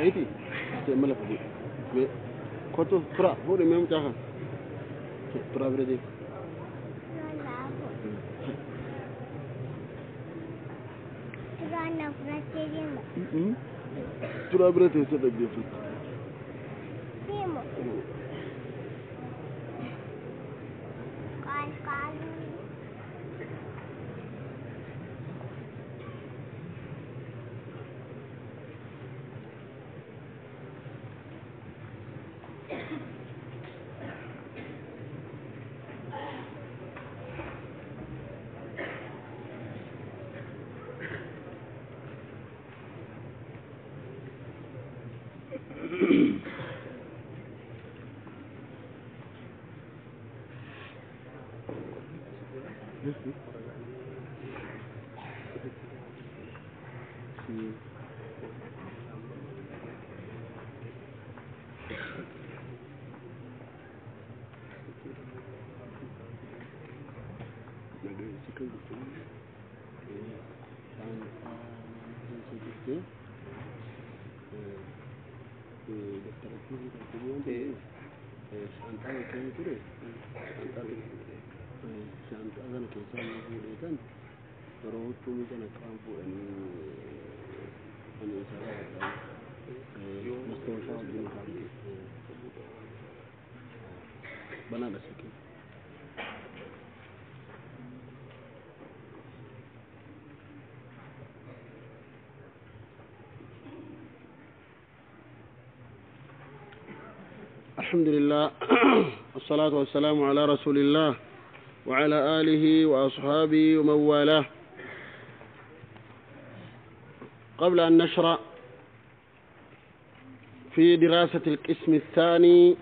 كايتي استعمل فدي كوتو ترى هو اللي مهم جاهن ترى بردي ترى بردي تدبي في بنانا سكين الحمد لله والصلاة والسلام على رسول الله وعلى آله وأصحابه ومن والاه. قبل أن نشرع في دراسة القسم الثاني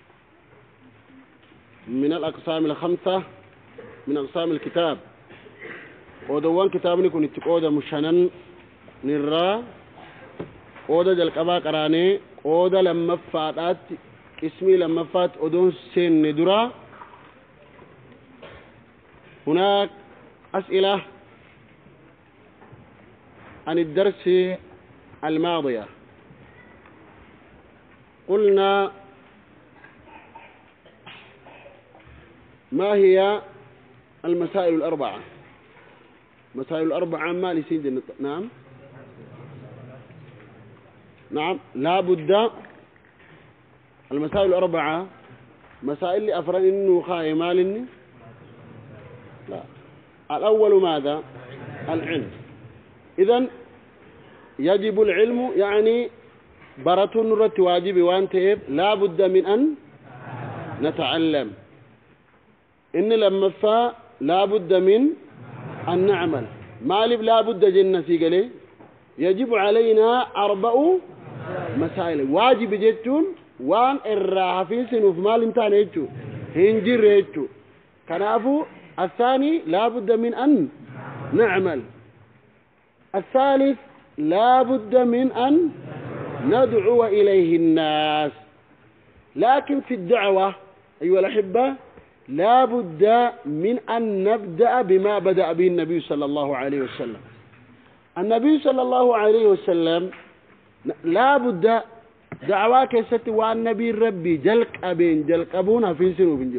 من الأقسام الخمسة من أقسام الكتاب، ودوان كتاب نكون اتقودة مشانن نرى قودة جلقبا قراني قودة لما فاتت اسمي لما فات أدون سن ندرا. هناك أسئلة عن الدرس الماضية. قلنا ما هي المسائل الأربعة؟ مسائل الأربعة ما لسيد نعم لا بد. المسائل الأربعة مسائل اللي أفرن إنه خايمالني لا. الأول ماذا؟ العلم. إذن يجب العلم يعني برة نرة واجب وانتهب لا بد من أن نتعلم. إن لما فا لا بد من أن نعمل. مالب لا بد جنة في قلي يجب علينا 4 مسائل واجب جتون وان الراحة في سنوف مال امتان يجو هنجر يجو كنافو. الثاني لا بد من أن نعمل. الثالث لا بد من أن ندعو إليه الناس. لكن في الدعوة أيها الأحبة لا بد من أن نبدأ بما بدأ به النبي صلى الله عليه وسلم. النبي صلى الله عليه وسلم لا بد دعواك يستي والنبي ربي جلق أبين جلق أبونا في سنو بنجو.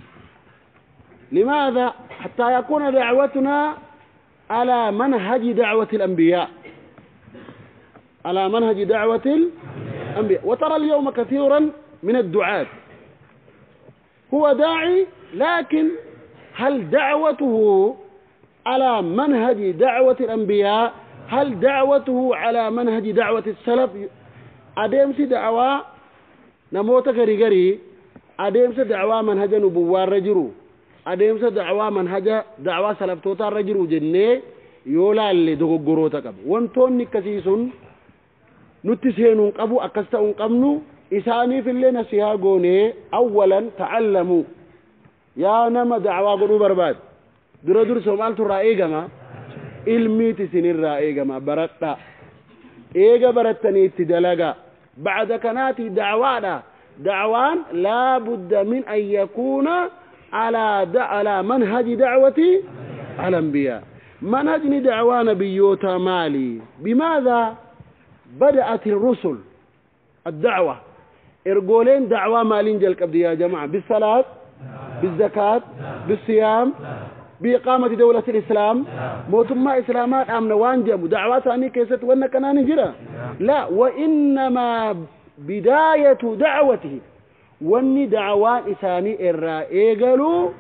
لماذا؟ حتى يكون دعوتنا على منهج دعوة الأنبياء، على منهج دعوة الأنبياء. وترى اليوم كثيرا من الدعاة هو داعي، لكن هل دعوته على منهج دعوة الأنبياء؟ هل دعوته على منهج دعوة السلف؟ أديمس دعوة نموت غري أديمس دعوة منهج نبوة رجرو، أديمس دعوة منهج دعوة سلف توتا رجرو جنة يولا اللي دغغرو تقب وانتون نكسيسون نتسينون قبو أكستون قبنو إساني في اللي نسيها قوني. أولا تعلموا يا نما دعوة قلو برباد درو سومالتو رأيقا ما علمي تسنين رأيقا ما برتا إيقا برتني اتدلقا بعد كناتي دعوانا دعوان لا بد من أن يكون على منهج دعوة الأنبياء. منهج دعوة نبيوتا مالي. بماذا بدأت الرسل الدعوة إرجولين دعوة مالين جل قبض يا جماعة بالصلاة بالزكاة بالصيام بإقامة دولة الإسلام موتما إسلامات أمن وانجم دعوات أني كيست وانا كنان جرا لا وإنما بداية دعوته واني دعوات إساني الرائقلو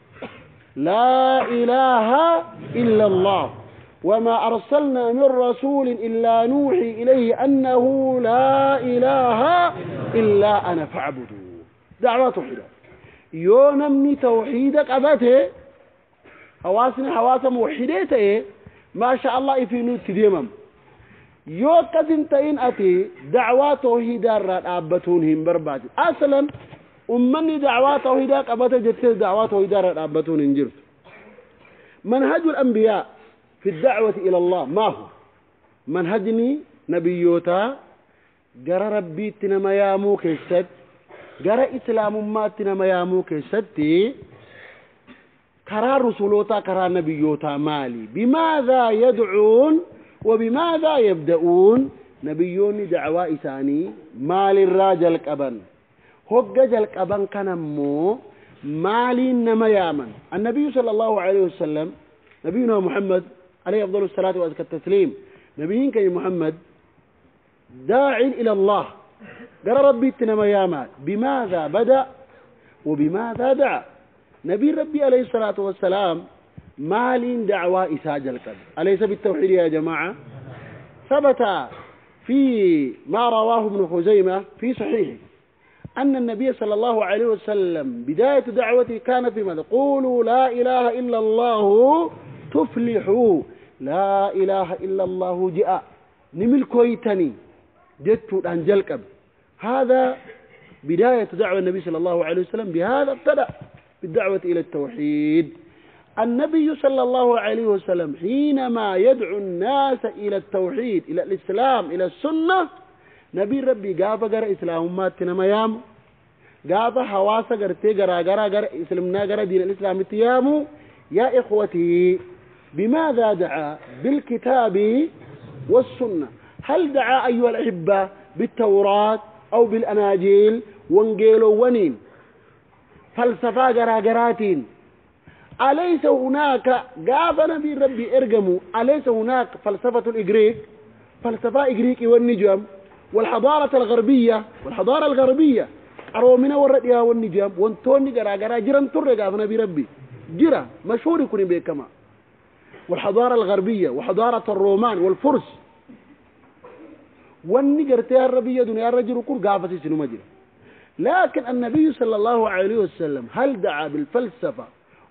لا إله إلا الله وما أرسلنا من رسول إلا نوحي إليه أنه لا إله إلا أنا فاعبدوا دعوات توحيدة يونمني توحيدك أبته حواس موحدته ما شاء الله يفينو تديمم يو كزنتين أتي دعوات توحيدة رأبتونهم برباد أصلا أمني دعوات توحيدك أبته جدت دعوات توحيدة رأبتون انجرت منهج الأنبياء في الدعوة إلى الله ما هو منهجني نبيوتا جرى ربي تنما يامو كيست جرى إسلام ما تنما يامو كيستي كرى رسولوتا كرى نبيوتا مالي بماذا يدعون وبماذا يبدأون نبيوني دعوة إساني مال الراجل كبن هجج كبن كنمو مالي نما يامن النبي صلى الله عليه وسلم نبينا محمد عليه أفضل الصلاة وأزكى التسليم نبيين كي محمد داع إلى الله قال ربي تنما ياما بماذا بدأ وبماذا دعا نبي ربي عليه الصلاة والسلام مال دعوة إساج القلب أليس بالتوحيد يا جماعة ثبت في ما رواه ابن خزيمة في صحيحه أن النبي صلى الله عليه وسلم بداية دعوته كان في ماذا قولوا لا إله إلا الله تفلحوا لا إله إلا الله جاء نمل كويتني جدت أنجلك هذا بداية دعوة النبي صلى الله عليه وسلم بهذا ابتدأ بالدعوة إلى التوحيد النبي صلى الله عليه وسلم حينما يدعو الناس إلى التوحيد إلى الإسلام إلى السنة نبي ربي قاف قرأ إسلام ماتنا ميام قاف حواسا قرأتي قرأ إسلامنا قرأ دين الإسلام تيامو يا إخوتي بماذا دعا بالكتاب والسنة هل دعا أيها الأحبة بالتوراة أو بالأناجيل وانجيلو ونين فلسفة قراتين أليس هناك قاف نبي ربي ارقموا أليس هناك فلسفة الإغريق فلسفة إغريقي والنجم والحضارة الغربية أرومنا والرديا والنجم وانتوني قرا جرم ترى قاف نبي ربي جرى مشهور يكون بكما والحضارة الغربية وحضارة الرومان والفرس والنجرتها الربية دنيا الرجل كل قافة سنو مجرى لكن النبي صلى الله عليه وسلم هل دعا بالفلسفة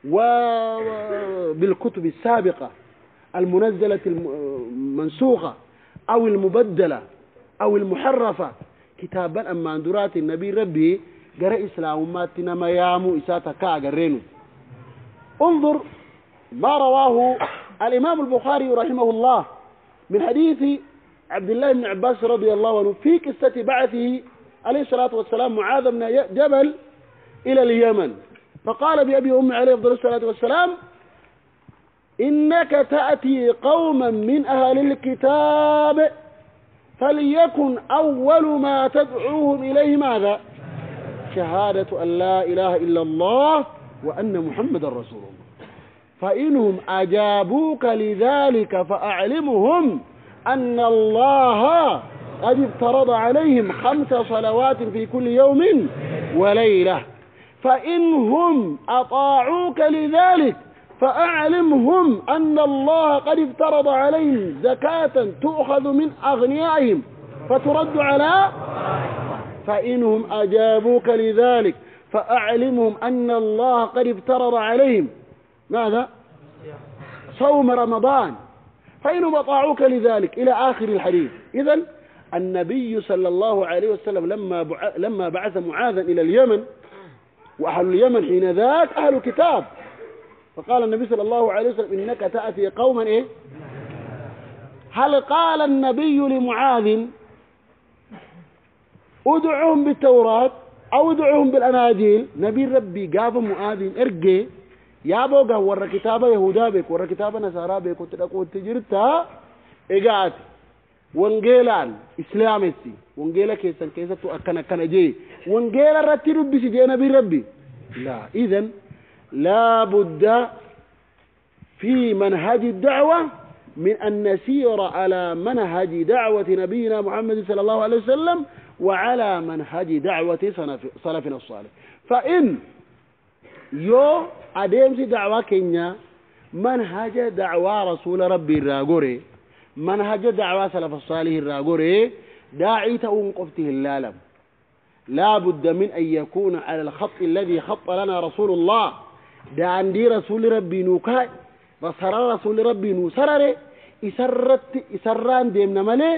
وبالكتب السابقة المنزلة المنسوخة أو المبدلة أو المحرفة كتابا أما اندرات النبي ربي قرأ إسلام ماتنا ميامو إساتا قرينو انظر ما رواه الإمام البخاري رحمه الله من حديث عبد الله بن عباس رضي الله عنه في قصة بعثه عليه الصلاة والسلام معاذ بن جبل إلى اليمن فقال بأبي أمي عليه أفضل الصلاة والسلام إنك تأتي قوما من أهل الكتاب فليكن أول ما تدعوهم إليه ماذا شهادة أن لا إله إلا الله وأن محمد رسول الله فإنهم أجابوك لذلك فأعلمهم أن الله قد افترض عليهم 5 صلوات في كل يوم وليلة فإنهم أطاعوك لذلك فأعلمهم أن الله قد افترض عليهم زكاة تؤخذ من أغنيائهم فترد على فإنهم أجابوك لذلك فأعلمهم أن الله قد افترض عليهم ماذا صوم رمضان فإنهم أطاعوك لذلك إلى آخر الحديث إذن النبي صلى الله عليه وسلم لما بعث معاذا إلى اليمن وأهل اليمن حين ذاك أهل كتاب فقال النبي صلى الله عليه وسلم إنك تأتي قوما إيه هل قال النبي لمعاذ ادعوهم بالتوراة أو ادعوهم بالأناجيل نبي ربي قاف معاذ ارقي يا بوغا ورا كتابة يهودا بك ورا كتابة نصارى بك وتدقوا تجرتها إقاعت وانجيلان إسلامتي وانجيلا كيسا أكنا كنا جي وانجيلا رتي ربي سجي نبي ربي لا إذن لا بد في منهج الدعوة من أن نسير على منهج دعوة نبينا محمد صلى الله عليه وسلم وعلى منهج دعوة سلفنا الصالح فإن يو أديمسي دعوة كينيا منهج دعوة رسول ربي الراغوري منهج دعوة سلف الصالح الراغوري داعي تونقفته اللالم لا بد من أن يكون على الخط الذي خط لنا رسول الله دا عندي رسول ربي نوكاي بصر رسول ربي نوسرر إسران ديمنا ملي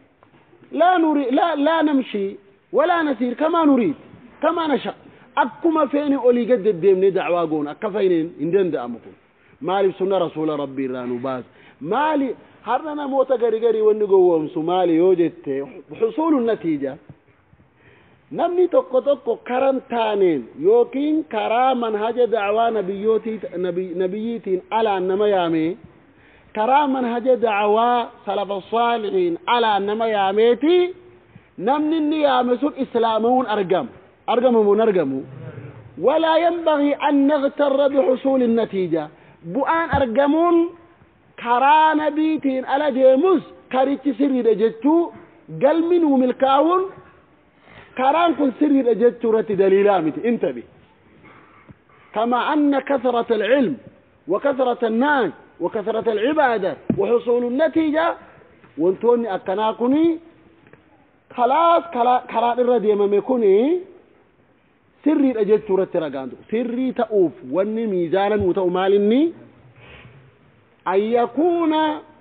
لا نمشي ولا نسير كما نريد كما نشاء أكما فين أولي قد ديمنا دعوا قون أكفين إندن دعمكم مالي سنة رسول ربي رانو باز مالي هرنا موتا قري ونقوهم سمالي يوجد حصول النتيجة نمني توكو كرنتانين يوكين كرا منهج دعوة نبيتين على أنما يامي كرا منهج دعوة سلف الصالحين على أنما ياميتي نمني النيامسون إسلامون أرقموا ولا ينبغي أن نغتر بحصول النتيجة بؤان أرقمون كرا نبيتين على ديموس كاريتش سري دجتو قل منه ملكاون كران كن سري دجتو دليلامت انتبه كما أن كثرة العلم وكثرة الناس وكثرة العبادة وحصول النتيجة وانتوني أكناكني خلاص كران الردي مميكوني سري دجتو رترقاندو سري تأوف واني ميزانا وتأمالني أن يكون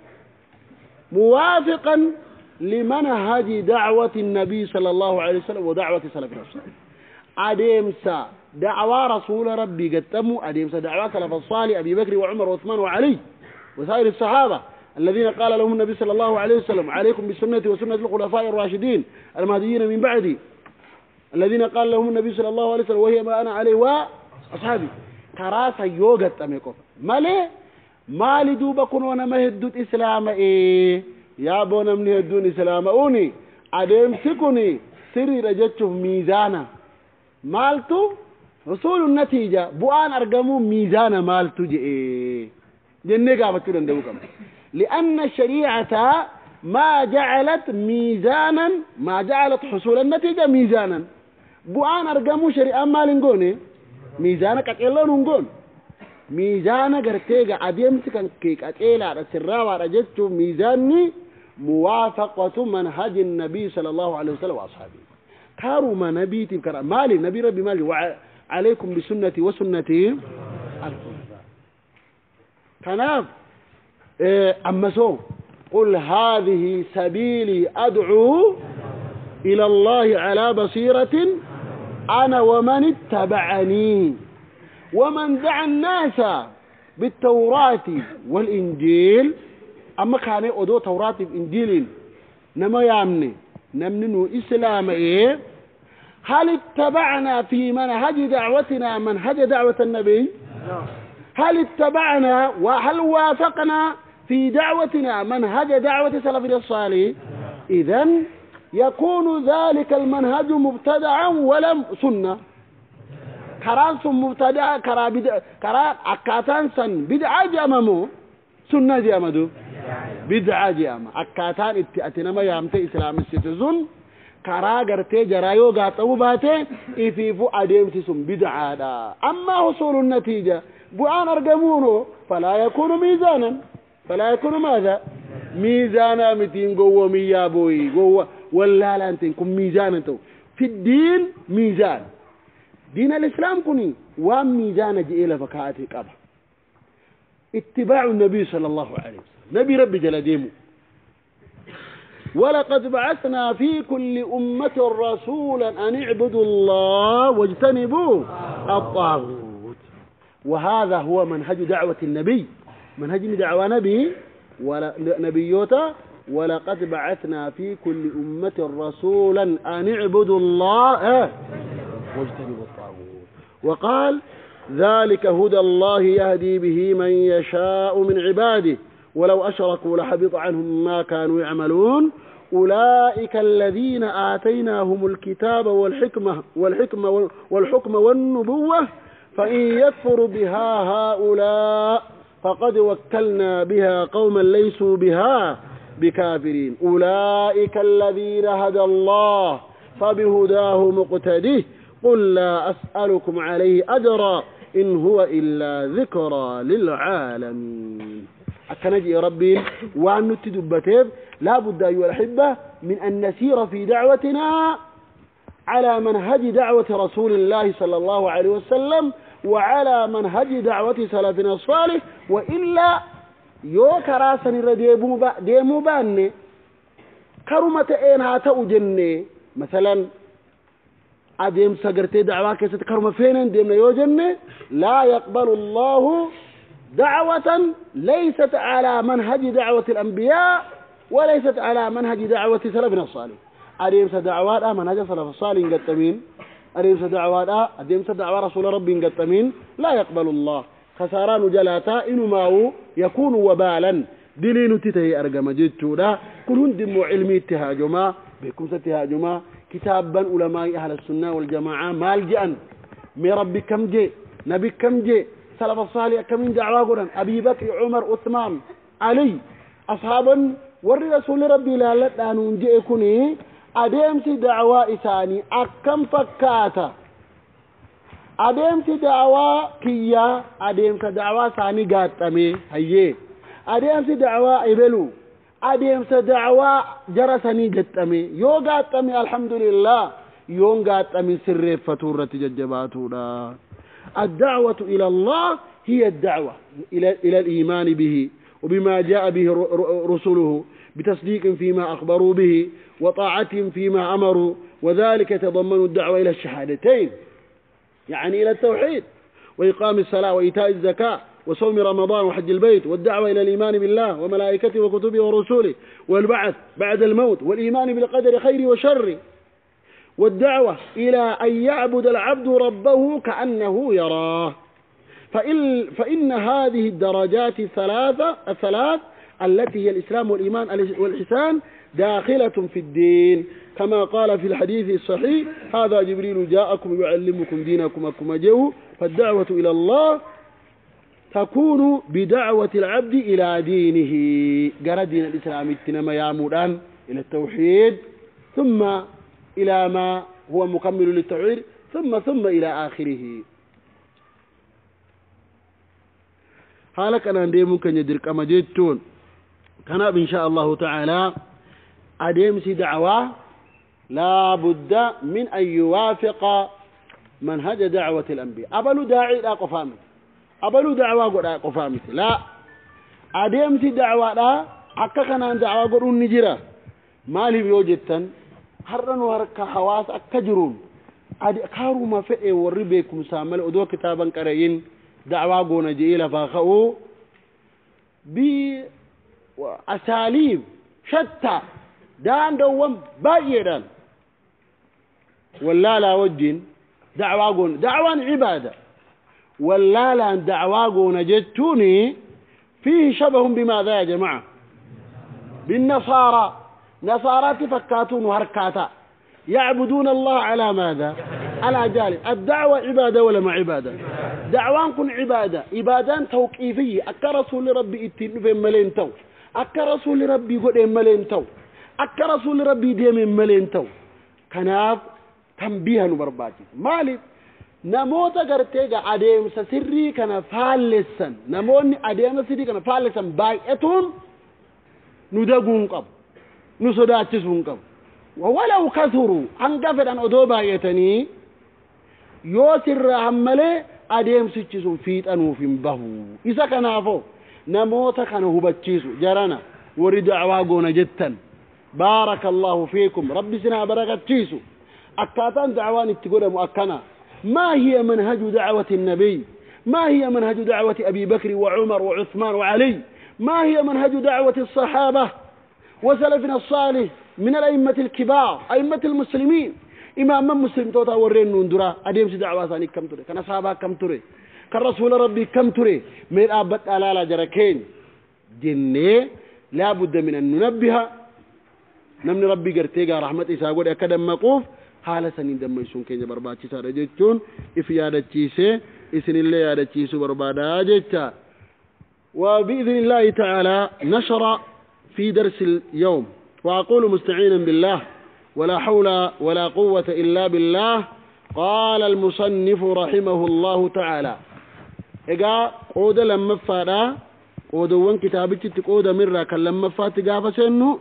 موافقا لمنهج دعوة النبي صلى الله عليه وسلم ودعوة سلفنا الصالح أديمسا دعوة رسول ربي قدموا أديمسا دعوة سلف الصالح أبي بكر وعمر وعثمان وعلي وسائر الصحابة الذين قال لهم النبي صلى الله عليه وسلم عليكم بسنتي وسنة الخلفاء الراشدين المهديين من بعدي الذين قال لهم النبي صلى الله عليه وسلم وهي ما أنا عليه وأصحابي كراسة يوغت أميكم مالي دوبا كنونا مهدود إسلام يا بونا من هدون إسلام أوني أديم سكوني سري رجتشف ميزانا مالتو رسول النتيجة بوان أرقمو ميزانا مالتو جنة قابتو لندوكم لأن الشريعة ما جعلت ميزانا ما جعلت حصول النتيجة ميزانا بوان أرقمو شريعة مالنقوني ميزانا كتلون نقون ميزانا قرتيجا أديمسك كيك أتيلا رسراوة رجتشو ميزاني موافقة منهج النبي صلى الله عليه وسلم وأصحابه كارو ما نبيتي كرا مالي نبي ربي مالي وعليكم بسنتي وسنتي الخلفاء كناف أما سو قل هذه سبيلي أدعو إلى الله على بصيرة أنا ومن اتبعني ومن دعا الناس بالتوراة والإنجيل أما كان أدو توراة والإنجيل نما يامني نمنو إسلام هل اتبعنا في منهج دعوتنا منهج دعوة النبي هل اتبعنا وهل وافقنا في دعوتنا منهج دعوة سلفنا الصالح إذن يكون ذلك المنهج مبتدعا ولم سنة كران سن مبتدع كرا أكاتان سن بدعة جاممو سنة جامدو بدعة جام أكاتان اتنما يامتي إسلام الستزون كرا غرتي جرايو غاتو باتي إفيفو أديمتي سن بدعة دا أما حصول النتيجة بوان أرقمونه فلا يكون ميزانا فلا يكون ماذا ميزانا متين قوة ميابوي قوة ولا لا أنتين كن ميزانا تو في الدين ميزان دين الإسلام كني وام ميزان جئيل فكاتي قبل اتباع النبي صلى الله عليه وسلم نبي ربي جل ديمو ولقد بعثنا في كل أمة رسولا أن اعبدوا الله واجتنبوا الطاغوت وهذا هو منهج دعوة النبي منهج دعوة نبي نبيوتا ولقد بعثنا في كل أمة رسولا أن اعبدوا الله واجتنبوا الطاغوت وقال ذلك هدى الله يهدي به من يشاء من عباده ولو أشركوا لحبط عنهم ما كانوا يعملون أولئك الذين آتيناهم الكتاب والحكم والنبوة فإن يكفر بها هؤلاء فقد وكلنا بها قوما ليسوا بها بكافرين أولئك الذين هدى الله فبهداه مقتده قل لا أسألكم عليه أجرا إن هو إلا ذكرى للعالمين. أكنجي ربي وأن نتدبتب لا بد أيها الأحبة من أن نسير في دعوتنا على منهج دعوة رسول الله صلى الله عليه وسلم وعلى منهج دعوة سلفنا الصالح، وإلا يوكرا سنر ديمو باني كرمة إنها تأجني مثلا أديم سقرتي دعوة كيست كرمة فين ديمنا يوجني لا يقبل الله دعوة ليست على منهج دعوة الأنبياء وليست على منهج دعوة سلفنا الصالح. أديم سدعوات منهج سلف الصالح قتمين أديم سدعوات أديم سدعوات رسول ربي قتمين لا يقبل الله خساران جلاتا إنما هو يكون وبالا دلين تتهي أرقم جدتودا كلهم دمو علمي اتهاجما بكم ستهاجما كتابا علماء أهل السنة والجماعة مالجأن من ربي كم جي نبي كم جي سلف الصالح كم من دعوة قرن أبي بكر عمر عثمان علي أصحابا ورد رسول ربي لا ننجي يكوني أديمتي دعوة إساني أكم فكاتا أديمتي دعوة كيا أديمتي دعوة ساني قاتمي هيه أديمتي دعوة إبلو أديمتي دعوة جرساني قاتمي يو قاتمي الحمد لله يو قاتمي سر فتورة ججباتنا. الدعوة إلى الله هي الدعوة إلى الإيمان به وبما جاء به رسله بتصديق فيما أخبروا به وطاعتهم فيما أمروا، وذلك يتضمن الدعوة إلى الشهادتين يعني إلى التوحيد وإقام الصلاة وإيتاء الزكاة وصوم رمضان وحج البيت، والدعوة إلى الإيمان بالله وملائكته وكتبه ورسوله والبعث بعد الموت والإيمان بالقدر خير وشر، والدعوة إلى أن يعبد العبد ربه كأنه يراه. فإن هذه الدرجات الثلاث التي هي الإسلام والإيمان والإحسان داخلة في الدين، كما قال في الحديث الصحيح هذا جبريل جاءكم يعلمكم دينكم أكما جو. فالدعوة إلى الله تكون بدعوة العبد إلى دينه قرى دين الإسلام اتنما يامودان إلى التوحيد ثم إلى ما هو مكمل للتوحيد ثم إلى آخره. حالك أنا عندي ممكن يدرك أما جيتون كان إن شاء الله تعالى أديم سي دعوة لا بد من أن يوافق منهج دعوة الأنبياء. أبلو داعي لا قفامي أبلو دعوة قد قفامي لا أديم سي دعوة لا أكاكنا دعوة قد نجرة مالي بيوجدتن هرن وهرك حواس أكجرون أدي كارو ما فئ وربيكم سامل أدو كتابا كريين دعوة قونا جئيلة فاخؤوا بأساليب شتى دان دوام بايدان ولا لا وجين دعوة قونا دعوة عبادة ولا لا دعوة قونا جتوني فيه شبه بماذا يا جماعة؟ بالنصارى. نصارى تفكاتون وهركاتا يعبدون الله على ماذا؟ على جالب. الدعوة عبادة ولا ما عبادة؟ دعوانكم عبادة إبادان توقيفية. أكا رسول ربي اتنو في ملين تو أكا رسول ربي قد ملين تو أكا رسول ربي ديم ملين تو كناف تنبيها نبرباتي مالي نموتا قرتيجا عديم سسري كان فالسا نموني عديم سسري كان فالسا بايئتون ندقون قب نصداتسون قب ولو كثروا أنقفت أن أدوبا يتني يوسر عمالي أديم سيتشسون فيت أنو فين بهو إذا كان عفو نموت كان هو بتشيسو جرانا ورد عواقونا جدا بارك الله فيكم ربي سنا بركة تشيسو أكاتان دعوان التقول مؤكنا. ما هي منهج دعوة النبي؟ ما هي منهج دعوة أبي بكر وعمر وعثمان وعلي؟ ما هي منهج دعوة الصحابة وسلفنا الصالح من الأئمة الكبار أئمة المسلمين؟ إمام مسلم توتا ورين نندرا أديم دعوة ثاني كم تري كان صحابة كم تري كان رسول ربي كم تري من أبد ألالا جركين جنة لا بد من أن ننبه نمني ربي قرتيقى رحمة إساء قد أكدم مقوف حالة سنين دم يسون كيني برباد چيسا رجتون إفيادة چيسي إسن الله يادة چيسو بربادا جتا وبإذن الله تعالى نشر في درس اليوم وأقول مستعينا بالله ولا حول ولا قوة إلا بالله قال المصنف رحمه الله تعالى إقا قودة لما فادا قودة وان كتابتي تقودة مرة كان لما فاتقا فسنو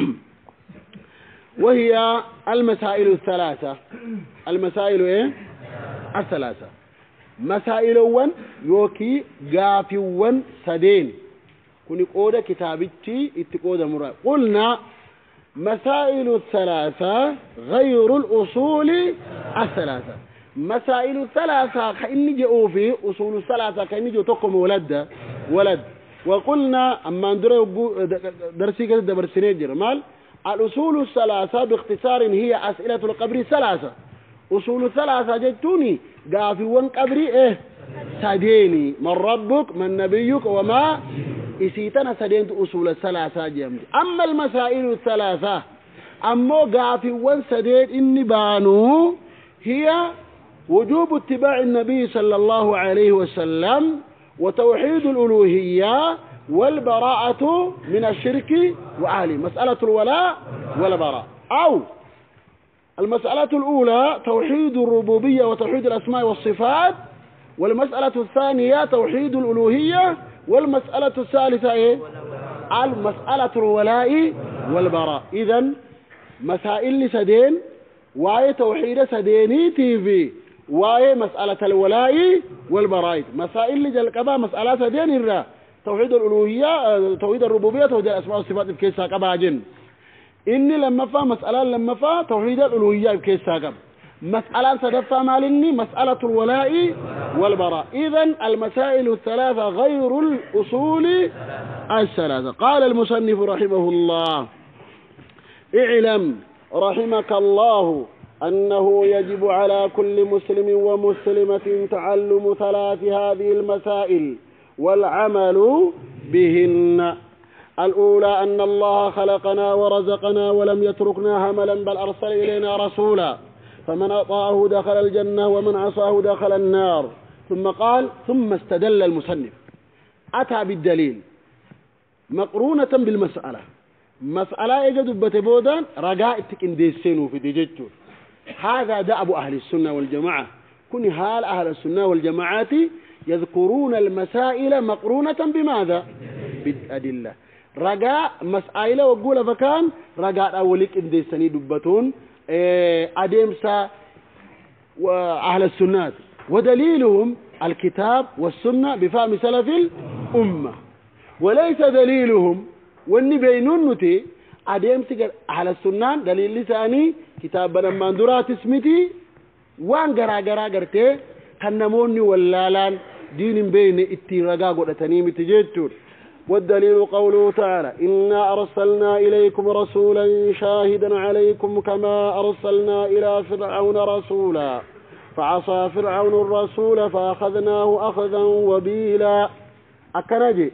وهي المسائل الثلاثة المسائل إيه؟ الثلاثة مسائل وان يوكي قافي وان سدين كوني قودة كتابتي اتقودة مرة قلنا مسائل الثلاثة غير الأصول الثلاثة مسائل الثلاثة كأني جاءوا في أصول الثلاثة كأني جاءوا تقوم ولد وقلنا أما ندري درسي كده درسين جرمال الأصول الثلاثة باختصار هي أسئلة القبر الثلاثة أصول الثلاثة جدتوني قافي وان قبري إيه سديني من ربك من نبيك وما إسيتنا سدين أصول الثلاثة جمد أما المسائل الثلاثة أما قافي وان سدين إني بانو هي وجوب اتباع النبي صلى الله عليه وسلم وتوحيد الألوهية والبراءة من الشرك وأهله مسألة الولاء والبراء أو المسألة الأولى توحيد الربوبية وتوحيد الأسماء والصفات والمسألة الثانية توحيد الألوهية والمسألة الثالثة إيه؟ المسألة الولاء والبراء إذن مسائل سدين واي توحيد سديني تيفي واي مسألة الولاء والبراء مسائل جلقبا مسألة سدين الرا توحيد الألوهية توحيد الربوبية توحيد الأسماء والصفات بكيس ساقبا جن إني لما فا مسألة لما فا توحيد الألوهية بكيس ساقب مسألة سدفا مالني مسألة الولاء والبراء إذن المسائل الثلاثة غير الأصول الثلاثة قال المصنف رحمه الله اعلم رحمك الله أنه يجب على كل مسلم ومسلمة تعلم ثلاث هذه المسائل والعمل بهن الأولى أن الله خلقنا ورزقنا ولم يتركنا هملا بل أرسل إلينا رسولا فمن أطاعه دخل الجنة ومن عصاه دخل النار ثم قال ثم استدل المصنف أتى بالدليل مقرونة بالمسألة مسألة يجد بتبودان رجاء تكنديسينو في ديجتو هذا دأب أهل السنة والجماعة كن حال أهل السنة والجماعة يذكرون المسائل مقرونة بماذا؟ بالأدلة رجاء مسائل وقول فكان رجاء أوليك انديساني دبتون أديمسا وأهل السنة ودليلهم الكتاب والسنة بفهم سلف الأمة وليس دليلهم واني بينونتي أديمسا أهل السنة دليل لساني كتاب بنماندرات اسمتي وان غرا غرتي كنموني واللالان دين بين اترقا قدتنيم تجيتون والدليل قوله تعالى إنا أرسلنا إليكم رسولا شاهدا عليكم كما أرسلنا إلى فرعون رسولا فعصى فرعون الرسول فأخذناه أخذا وبيلا أكنجي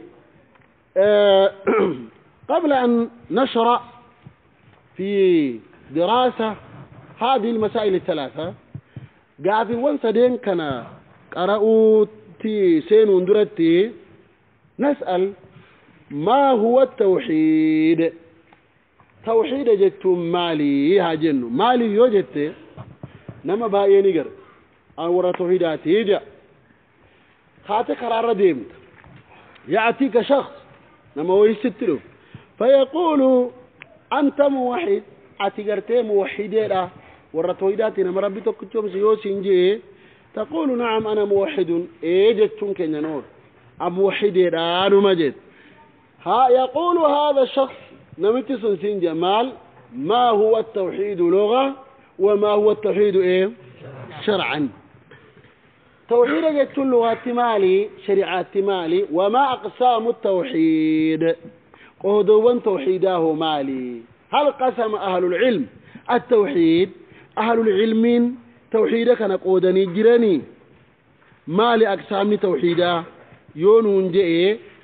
قبل أن نشرع في دراسة هذه المسائل الثلاثة قاعد وانسدين كان قرأوا تي سين وندرتي نسأل ما هو التوحيد توحيد جتم مالي هاجنو مالي يوجدت نما بايه نيجر أورا توحيدات يجا خاطي قرار ديمت يأتيك شخص نما هو يستلو فيقول أنت موحد أتيجرتي موحدين ورا توحيدات نما ربي تكتشوم سيوسينجي تقول نعم أنا موحد إيه جتم كنينور أموحدين أنا مجد ها يقول هذا الشخص نمتس سن جمال ما هو التوحيد لغة وما هو التوحيد إيه شرعا توحيد جت اللغة مالي شريعة مالي وما أقسام التوحيد قهدوا توحيده مالي هل قسم أهل العلم التوحيد أهل العلم توحيدك أنا قودني جراني مالي أقسام توحيده يونون جئ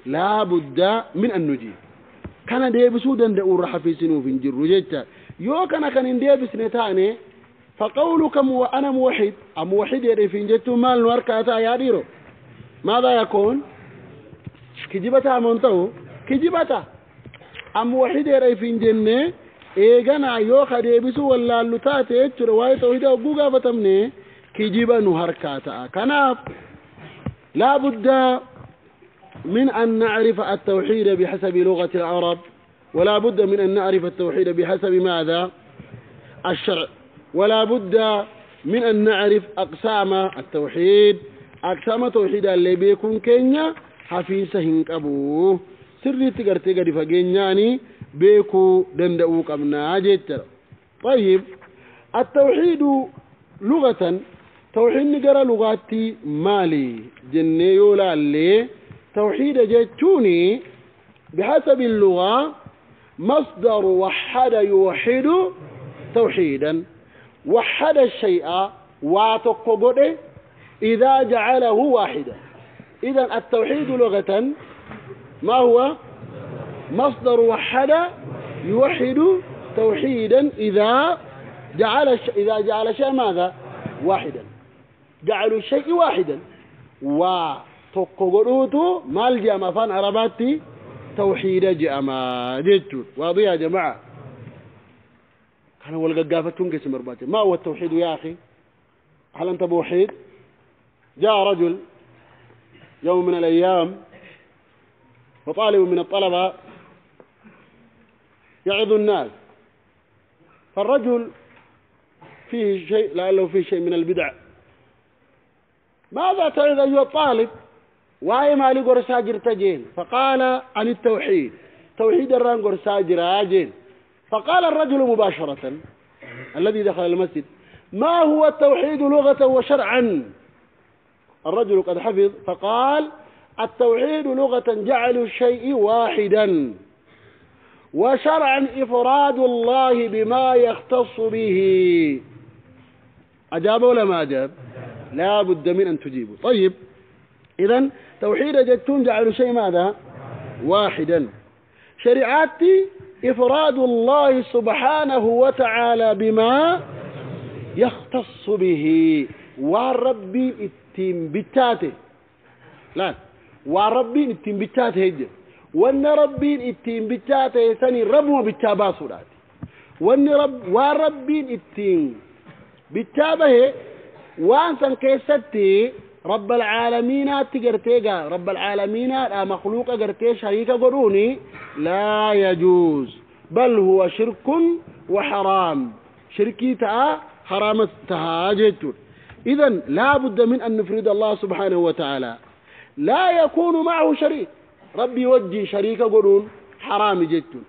لا بد من أن نجيب كان ديبسو دندأو رحفي سنو في الجر جيتا يو كان ديبس نتاني فقولك أنا موحد موحد يرفين جتو مال نوركاتا ياديرو ماذا يكون كجبتا منتو كجبتا موحد يرفين جنة إيغانا يو خديبسو ولا اللتاتي اتشر واي توحيدا وقوغا فتمني كجبا نهركاتا كناف لا بد من أن نعرف التوحيد بحسب لغة العرب ولا بد من أن نعرف التوحيد بحسب ماذا الشرع ولا بد من أن نعرف أقسام التوحيد أقسام التوحيد اللي بيكون كينيا حفيسة هنكبوه سري تقرتي قد فقينياني بيكو دندأو قبنا جيتر طيب التوحيد لغة توحيد نقرأ لغاتي مالي جنيو لالي توحيد جيتوني بحسب اللغة مصدر وحد يوحد توحيدا وحد الشيء واتقبضه إذا جعله واحدا إذا التوحيد لغة ما هو مصدر وحد يوحد توحيدا إذا جعل شيء ماذا واحدا جعلوا الشيء واحدا وتقبضوته مال جامع فان عرباتي توحيد جامع جيتون واضح يا جماعة أنا والقافة تنقسم أربعة ما هو التوحيد يا أخي هل أنت موحد جاء رجل يوم من الأيام وطالب من الطلبة يعظ الناس فالرجل فيه شيء لعله فيه شيء من البدع ماذا تعظ أيها الطالب واي مالي قرساجر تجين فقال عن التوحيد توحيد الران قرساجر آجين فقال الرجل مباشرة الذي دخل المسجد ما هو التوحيد لغة وشرعا الرجل قد حفظ فقال التوحيد لغة جعل الشيء واحدا وشرعا إفراد الله بما يختص به أجاب ولا ما أجاب لا بد من أن تجيبوا طيب إذن توحيد جدتون جعل شيء ماذا واحدا شريعاتي إفراد الله سبحانه وتعالى بما يختص به والربي اتم بتاته لا والربي اتم بتاته هجر وان ربي اتم بتاته ثاني رب وبتاباسولات والربي اتم بتابه وانسان كيستي رب العالمين تقرتيغا رب العالمين مخلوق قرتي شريك قروني لا يجوز بل هو شرك وحرام شركي حرام تهاجتون إذن لا بد من أن نفرد الله سبحانه وتعالى لا يكون معه شريك ربي يوجي شريك قرون حرام جتون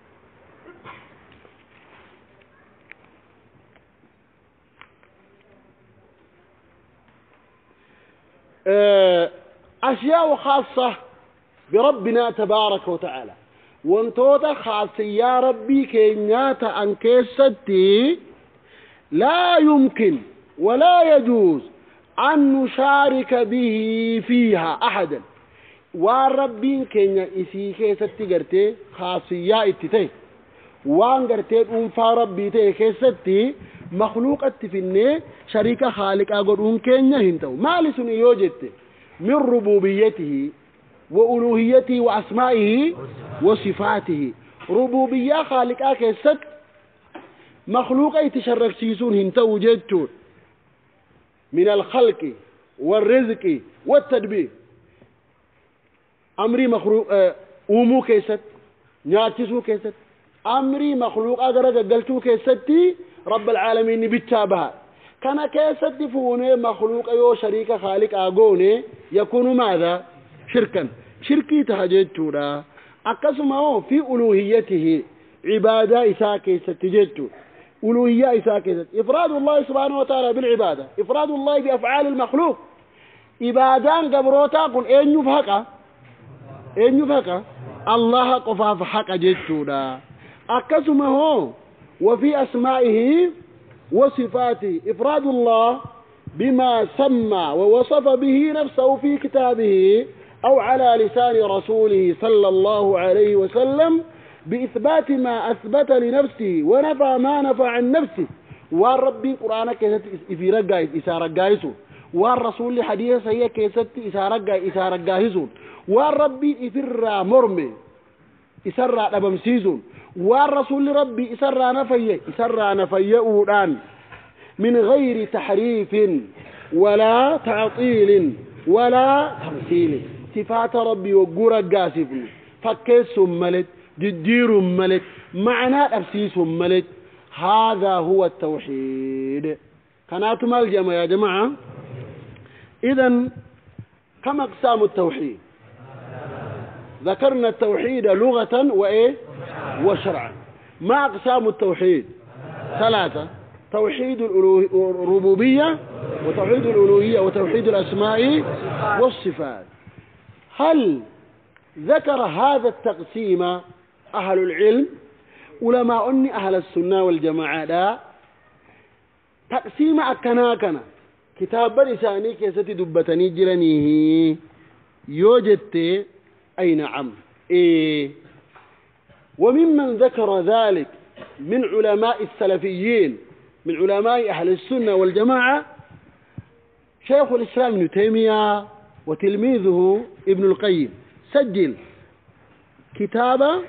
أشياء خاصة بربنا تبارك وتعالى وانتوتا خاصة يا ربي كينياتا أنكيستي لا يمكن ولا يجوز أن نشارك به فيها أحدا والربين كينيا إسي كيستي قرتي خاصية اتتي وان قرتي أنفا ربي تي كيستي مخلوق اتفني شريك خالق أقرون كينيا هنتو مالس يوجد من ربوبيته وألوهيته وأسمائه وصفاته ربوبية خالق كيست مخلوق يتشرك سيسون هنتو جدتون من الخلق والرزق والتدبير أمري مخلوق أمو كيست ناتسو كيست أمري مخلوق أقرق قلتو كيستي رب العالمين بالتابها كان كيست فوني مخلوق أيو شريك خالق أقوني يكون ماذا شركا شركي تهجدتونا أقسمه في ألوهيته عبادة إساكي ستجدتو ألوهية إساكي إفراد الله سبحانه وتعالى بالعبادة إفراد الله بأفعال المخلوق إبادان قبروتا قل إن يفهق الله قفاف حق جدتونا أقسمه وفي أسمائه وصفاته إفراد الله بما سمى ووصف به نفسه في كتابه أو على لسان رسوله صلى الله عليه وسلم بإثبات ما أثبت لنفسه ونفى ما نفى عن نفسه. والرب قرآن كيست إفيرا قايس إسارة قايسون، والرسول حديث هي كيست إسارة قايسون، والرب إفرا مرمي إسرى نبمسيزون، والرسول ربي إسرى نفي أوران من غير تحريف ولا تعطيل ولا تمثيل. صفات ربي وقرى قاسف فكيس ملك جدير ملك معنى أبسيس ملك. هذا هو التوحيد. كانت الجمع يا جماعة. إذن كم أقسام التوحيد؟ ذكرنا التوحيد لغة وإيه وشرعا. ما أقسام التوحيد؟ ثلاثة: توحيد الربوبية، وتوحيد الألوهية، وتوحيد الأسماء والصفات. هل ذكر هذا التقسيم أهل العلم؟ علماء أني أهل السنة والجماعة لا تقسيم أكنا كتاب لساني كيستي دبتني جرنيه يوجدت أي نعم إيه. وممن ذكر ذلك من علماء السلفيين من علماء أهل السنة والجماعة شيخ الإسلام ابن تيمية وتلميذه ابن القيم. سجل كتاب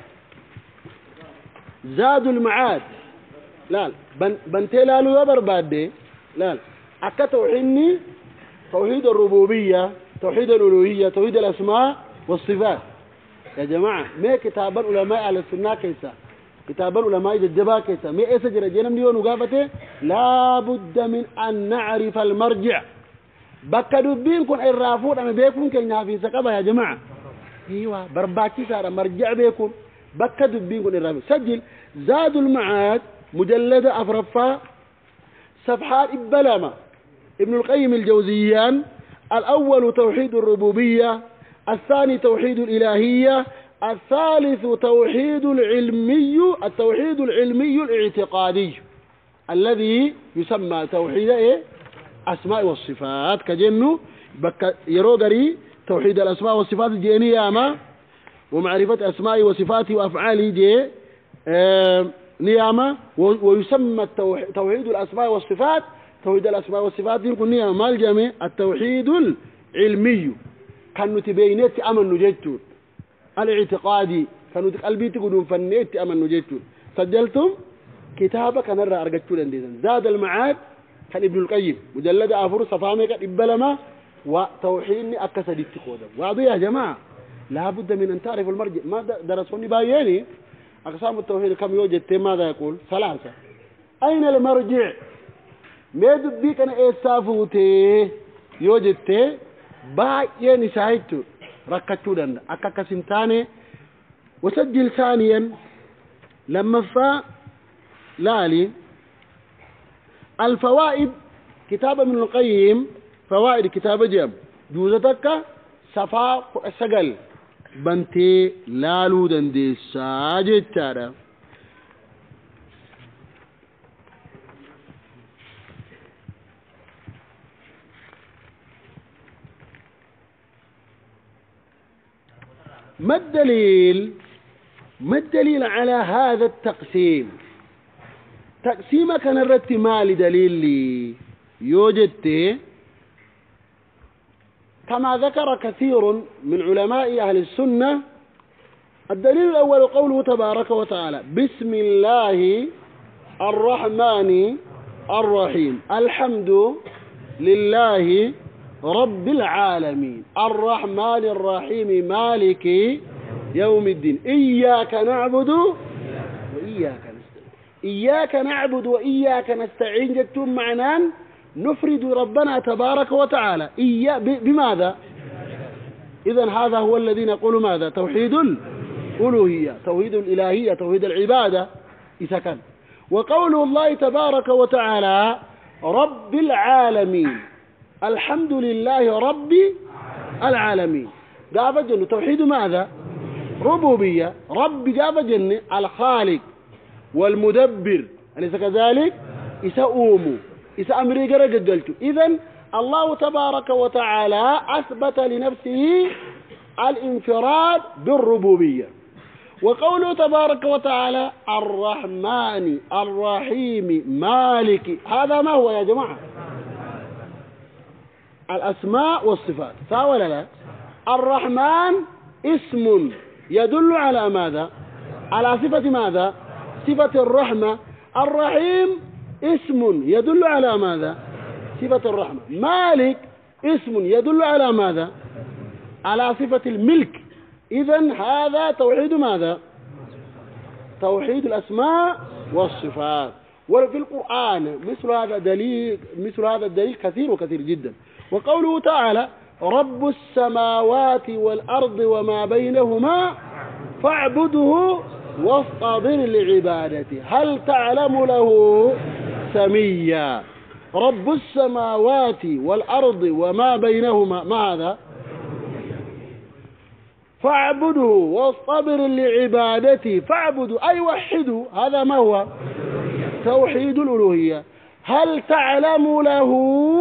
زاد المعاد. لا بنتلالو يبر بعد لا أكتوحني توحيد الربوبية، توحيد الألوهية، توحيد الأسماء والصفات. يا جماعة ما كتاب العلماء على السنة كيسا، كتاب العلماء الجبا كيسا ما أسجل جنم ديون وقافته. لا بد من أن نعرف المرجع. بكدوا بينكم الرافود أنا بيكون كنا في سكبة يا جماعة. ايوه برباكي صار مرجع بيكم بكدوا بينكم الرافود. سجل زاد المعاد مجلد أفرفا صفحات إبلامة ابن القيم الجوزيان. الأول توحيد الربوبية، الثاني توحيد الإلهية، الثالث توحيد العلمي، التوحيد العلمي الاعتقادي الذي يسمى توحيد إيه؟ أسماء والصفات. كجنو بك يروغري توحيد الأسماء والصفات جيني أما ومعرفة أسماء وصفات وأفعال جي نيامة. ويسمى توحيد الأسماء والصفات توحيد الأسماء والصفات يكون نيامة مال جميع التوحيد العلمي كانوا تبينيت أمن نجيتون الاعتقادي كانوا قلبي تقولون فنيت أمن نجيتون. سجلتم كتابك نرى أرجعتوا لنديزن زاد المعاد كان ابن القيم مجلد أفر صفامك إبلما وتوحيدني أكسد التقوده. واضح يا جماعة؟ لا بد من أن تعرف المرجع. ما درسوني بايني أقسام التوحيد كم يوجد؟ ماذا يقول؟ ثلاثة. أين المرجع؟ ما دبيك أنا إسافوتي يوجد بايني سايتو ركتو دند أكاك سمتاني. وسجل ثانيا لما فا لالي الفوائد كتاب ابن القيم فوائد كتاب جاب جوزتك صفا سجل بنتي لالو دندي ساجد تارا. ما الدليل على هذا التقسيم؟ تقسيم كان الرتمال دليل لي يوجد كما ذكر كثير من علماء أهل السنة. الدليل الأول قوله تبارك وتعالى بسم الله الرحمن الرحيم الحمد لله رب العالمين الرحمن الرحيم مالك يوم الدين إياك نعبد وإياك نستعين. إياك نعبد وإياك نستعين جدتم معنان نفرد ربنا تبارك وتعالى بماذا؟ إذن هذا هو الذي نقول ماذا؟ توحيد الألوهية، توحيد الإلهية، توحيد العبادة إذا كان. وقول الله تبارك وتعالى رب العالمين الحمد لله رب العالمين. قابل جنة توحيد ماذا؟ ربوبية. رب قابل جنة الخالق والمدبر أليس كذلك؟ إسا أومو إسا أمريكا رجلته. إذن الله تبارك وتعالى أثبت لنفسه الانفراد بالربوبية. وقوله تبارك وتعالى الرحمن الرحيم مالك، هذا ما هو يا جماعة؟ الأسماء والصفات، صح ولا لا؟ الرحمن اسم يدل على ماذا؟ على صفة ماذا؟ صفة الرحمة. الرحيم اسم يدل على ماذا؟ صفة الرحمة. مالك اسم يدل على ماذا؟ على صفة الملك. إذن هذا توحيد ماذا؟ توحيد الأسماء والصفات. وفي القرآن مثل هذا الدليل كثير وكثير جدا. وقوله تعالى رب السماوات والأرض وما بينهما فاعبده واصطبر لعبادته هل تعلم له سميا. رب السماوات والأرض وما بينهما ماذا؟ فاعبده واصطبر لعبادته. فاعبدوا أي وحدوا، هذا ما هو؟ توحيد الألوهية. هل تعلم له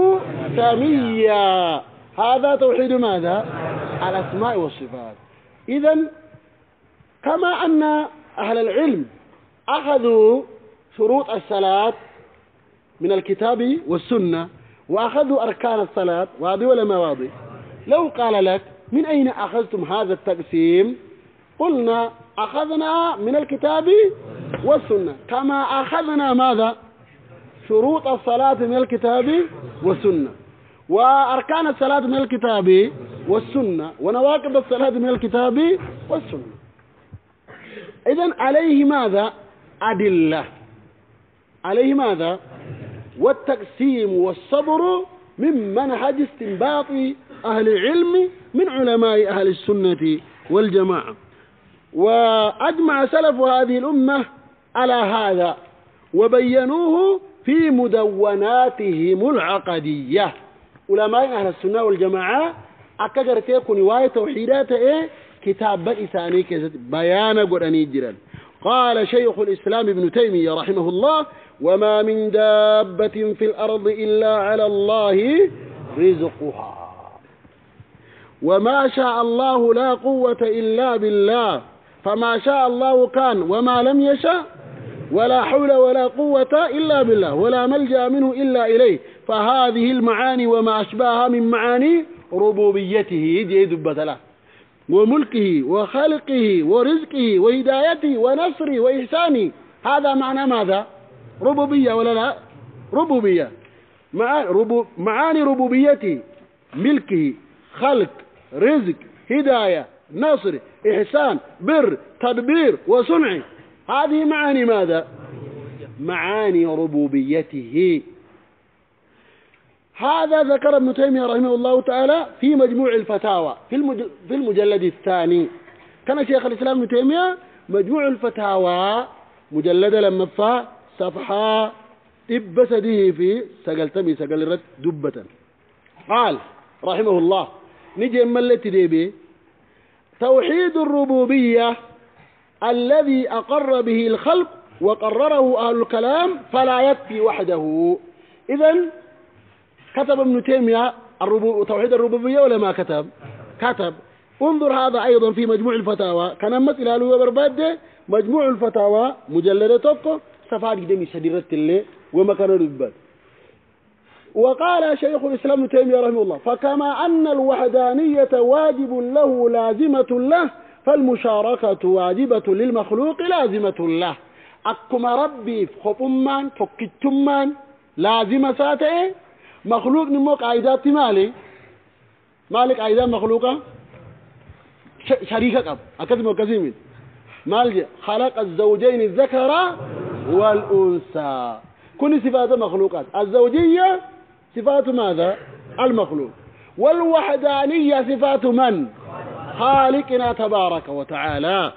سميا، هذا توحيد ماذا؟ الأسماء والصفات. إذن كما أن أهل العلم أخذوا شروط الصلاة من الكتاب والسنة وأخذوا أركان الصلاة، واضح ولا ما واضح؟ لو قال لك من أين أخذتم هذا التقسيم؟ قلنا أخذنا من الكتاب والسنة، كما أخذنا ماذا؟ شروط الصلاة من الكتاب والسنة، وأركان الصلاة من الكتاب والسنة، ونواقض الصلاة من الكتاب والسنة. إذن عليه ماذا؟ أدلة. عليه ماذا؟ والتقسيم والصبر من منهج استنباط أهل العلم من علماء أهل السنة والجماعة. وأجمع سلف هذه الأمة على هذا وبينوه في مدوناتهم العقدية. علماء أهل السنة والجماعة أكثر تكون رواية توحيدات كتاب إساني بيانا قرآني جرا. قال شيخ الإسلام ابن تيمية رحمه الله وما من دابة في الأرض إلا على الله رزقها وما شاء الله لا قوة إلا بالله فما شاء الله كان وما لم يشاء ولا حول ولا قوة إلا بالله ولا ملجأ منه إلا إليه. فهذه المعاني وما أشباهها من معاني ربوبيته يجي دبة له وملكه وخلقه ورزقه وهدايته ونصره وإحسانه. هذا معنى ماذا؟ ربوبية ولا لا؟ ربوبية. معاني ربوبيته ملكه خلق رزق هداية نصر إحسان بر تدبير وصنع، هذه معاني ماذا؟ معاني ربوبيته. هذا ذكر ابن تيمية رحمه الله تعالى في مجموع الفتاوى في المجلد الثاني. كان شيخ الإسلام ابن تيمية مجموع الفتاوى مجلدة لما فا صفحة ابسده في سقلتمي سقل دبة. قال رحمه الله نجي ملت ديبي توحيد الربوبية الذي أقر به الخلق وقرره أهل الكلام فلا يكفي وحده. إذن كتب ابن تيمية توحيد الربوبية ولا ما كتب؟ كتب. انظر هذا أيضا في مجموع الفتاوى كان مثل هلو برباد مجموع الفتاوى مجلدة توقع صفحات دمي شديرة اللي ومكان الرباد. وقال شيخ الإسلام ابن تيمية رحمه الله فكما أن الوحدانية واجب له لازمة له فالمشاركة واجبة للمخلوق لازمة له. أكما ربي خطمان فكتمان لازمة ساته مخلوق نمو قاعدات مالك قاعدات مخلوقة شريكة أكثر وكثير مالك خلق الزوجين الذكر والأنثى كل صفات مخلوقات. الزوجية صفات ماذا؟ المخلوق. والوحدانية صفات من؟ خالقنا تبارك وتعالى.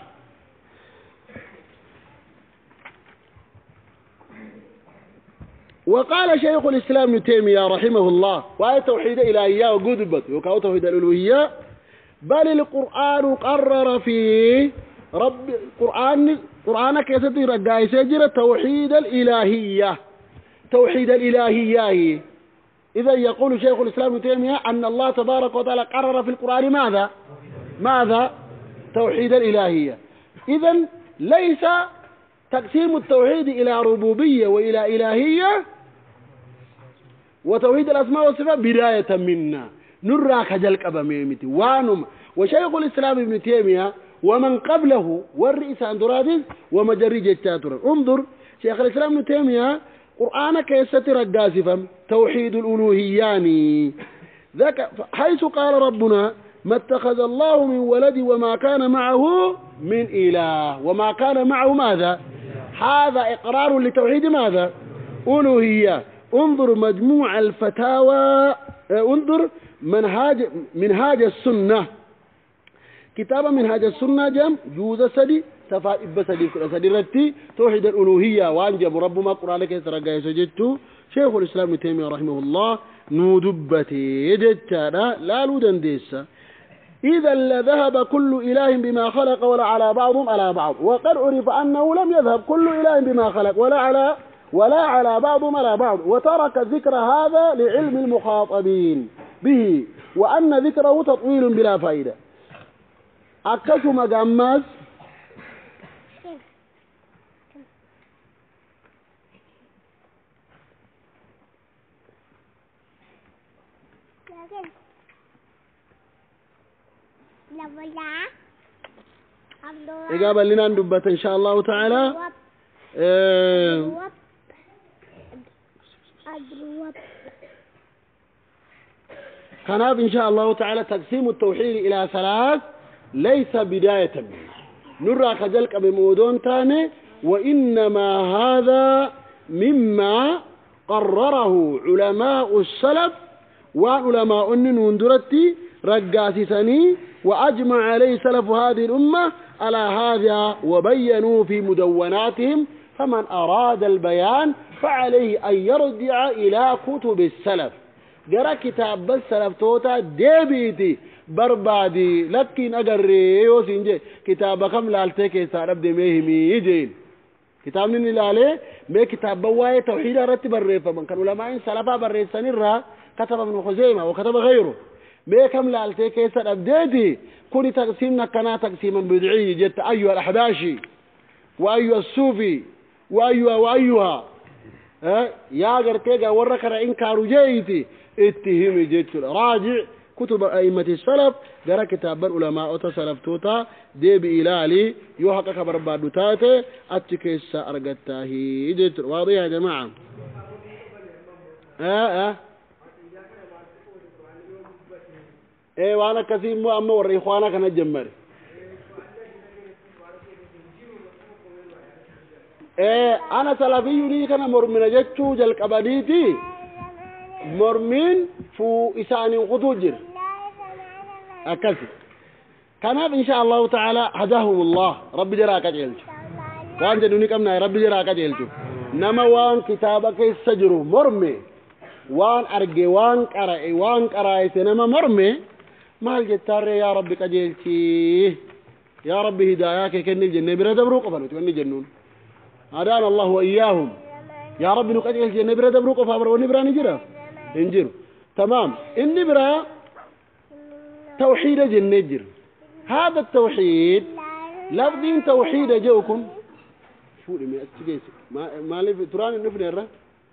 وقال شيخ الإسلام ابن تيمية رحمه الله وهي توحيد الإلهية وقدبت وكاو توحيد الألوهية بل القرآن قرر فيه قرآنك يستطيع رقائي سجرة توحيد الإلهية. توحيد الإلهية إذا يقول شيخ الإسلام ابن تيمية أن الله تبارك وتعالى قرر في القرآن ماذا توحيد الإلهية. إذا ليس تقسيم التوحيد إلى ربوبية وإلى إلهية وتوحيد الأسماء والصفات بداية منا نرى خجلك أبا ميمتي وانم. وشيخ الإسلام ابن تيمية ومن قبله والرئيس أندرادس ومجري جتاتر. انظر شيخ الإسلام ابن تيمية قرآنك يستر القاسفا توحيد الألوهيان ذاك حيث قال ربنا ما اتخذ الله من ولد وما كان معه من إله وما كان معه ماذا. هذا إقرار لتوحيد ماذا ألوهية. انظر مجموع الفتاوى، انظر منهاج السنة، كتاب منهاج السنة جم جوز سدي تفا إبا سدي رتي توحيد الألوهية وانجب ربما قرآن كيسر قايس جدت شيخ الإسلام ابن تيمية رحمه الله نودبتي جدتنا لا لودن ديسا. إذا لذهب كل إله بما خلق ولا على بعضهم على بعض، وقد عرف أنه لم يذهب كل إله بما خلق ولا على بعضهم على بعض، وترك ذكر هذا لعلم المخاطبين به وأن ذكره تطويل بلا فائدة. أكسو مقاماز إجابة لنا ندبة إن شاء الله تعالى. كناب إن شاء الله تعالى تقسيم التوحيد إلى ثلاث ليس بداية نرى خجلك بمودون تاني، وإنما هذا مما قرره علماء السلف وعلماء النندرتي رقاسسني وأجمع عليه سلف هذه الأمة على هذا وبينوا في مدوناتهم. فمن أراد البيان فعليه أن يرجع إلى كتب السلف. قرأ كتاب السلف توتا ديبيتي بربادي لكن أقري يوسنجي كتاب كم لالتك سارب دي ميهمي يجين كتاب نيني لالي مي كتاب بواي توحيد رتب الريفة من كان علماء سلفا بالرئيسان الرا كتب ابن خزيمة وكتب غيره مي كم لالتك سارب ديدي كوني تقسيمنا كنا تقسيما بدعي جت أيها الأحباشي وأيها الصوفي وأيها يا قرتيجا وركر إنكار جيتي اتهمي جيت راجع كتب أئمة السلف قرأ كتاب العلماء وتسلف توتا دي بإلالي يوحق خبر بعد تاتي أتكيس أرقتاهي جيت. واضح يا جماعة؟ ايه وانا كثير مو أما وري إخوانا كان الجمري ايه أنا سلفي كان مرمين جتشو جل كبديتي مرمين فو إساني وخطوجر أكثر كان إن شاء الله تعالى هداهم الله ربي جراك جلج وان جنوني كمنا ربي جراك جلج نما وان كتابك السجر مرمي وان أرجي وان قرأي سنما مرمي ما الجتار يا ربي كجلتي يا ربي هداياك كني الجنة برد بروق فلوت كني جنون هدانا الله وإياهم يا ربي نكجل الجنة برد بروق فابر ونبراني جرا انجر تمام النبرة توحيد جنجر. هذا التوحيد لفظين توحيد جوكم شو لي مأتجيس ما لي تراني نفني الرا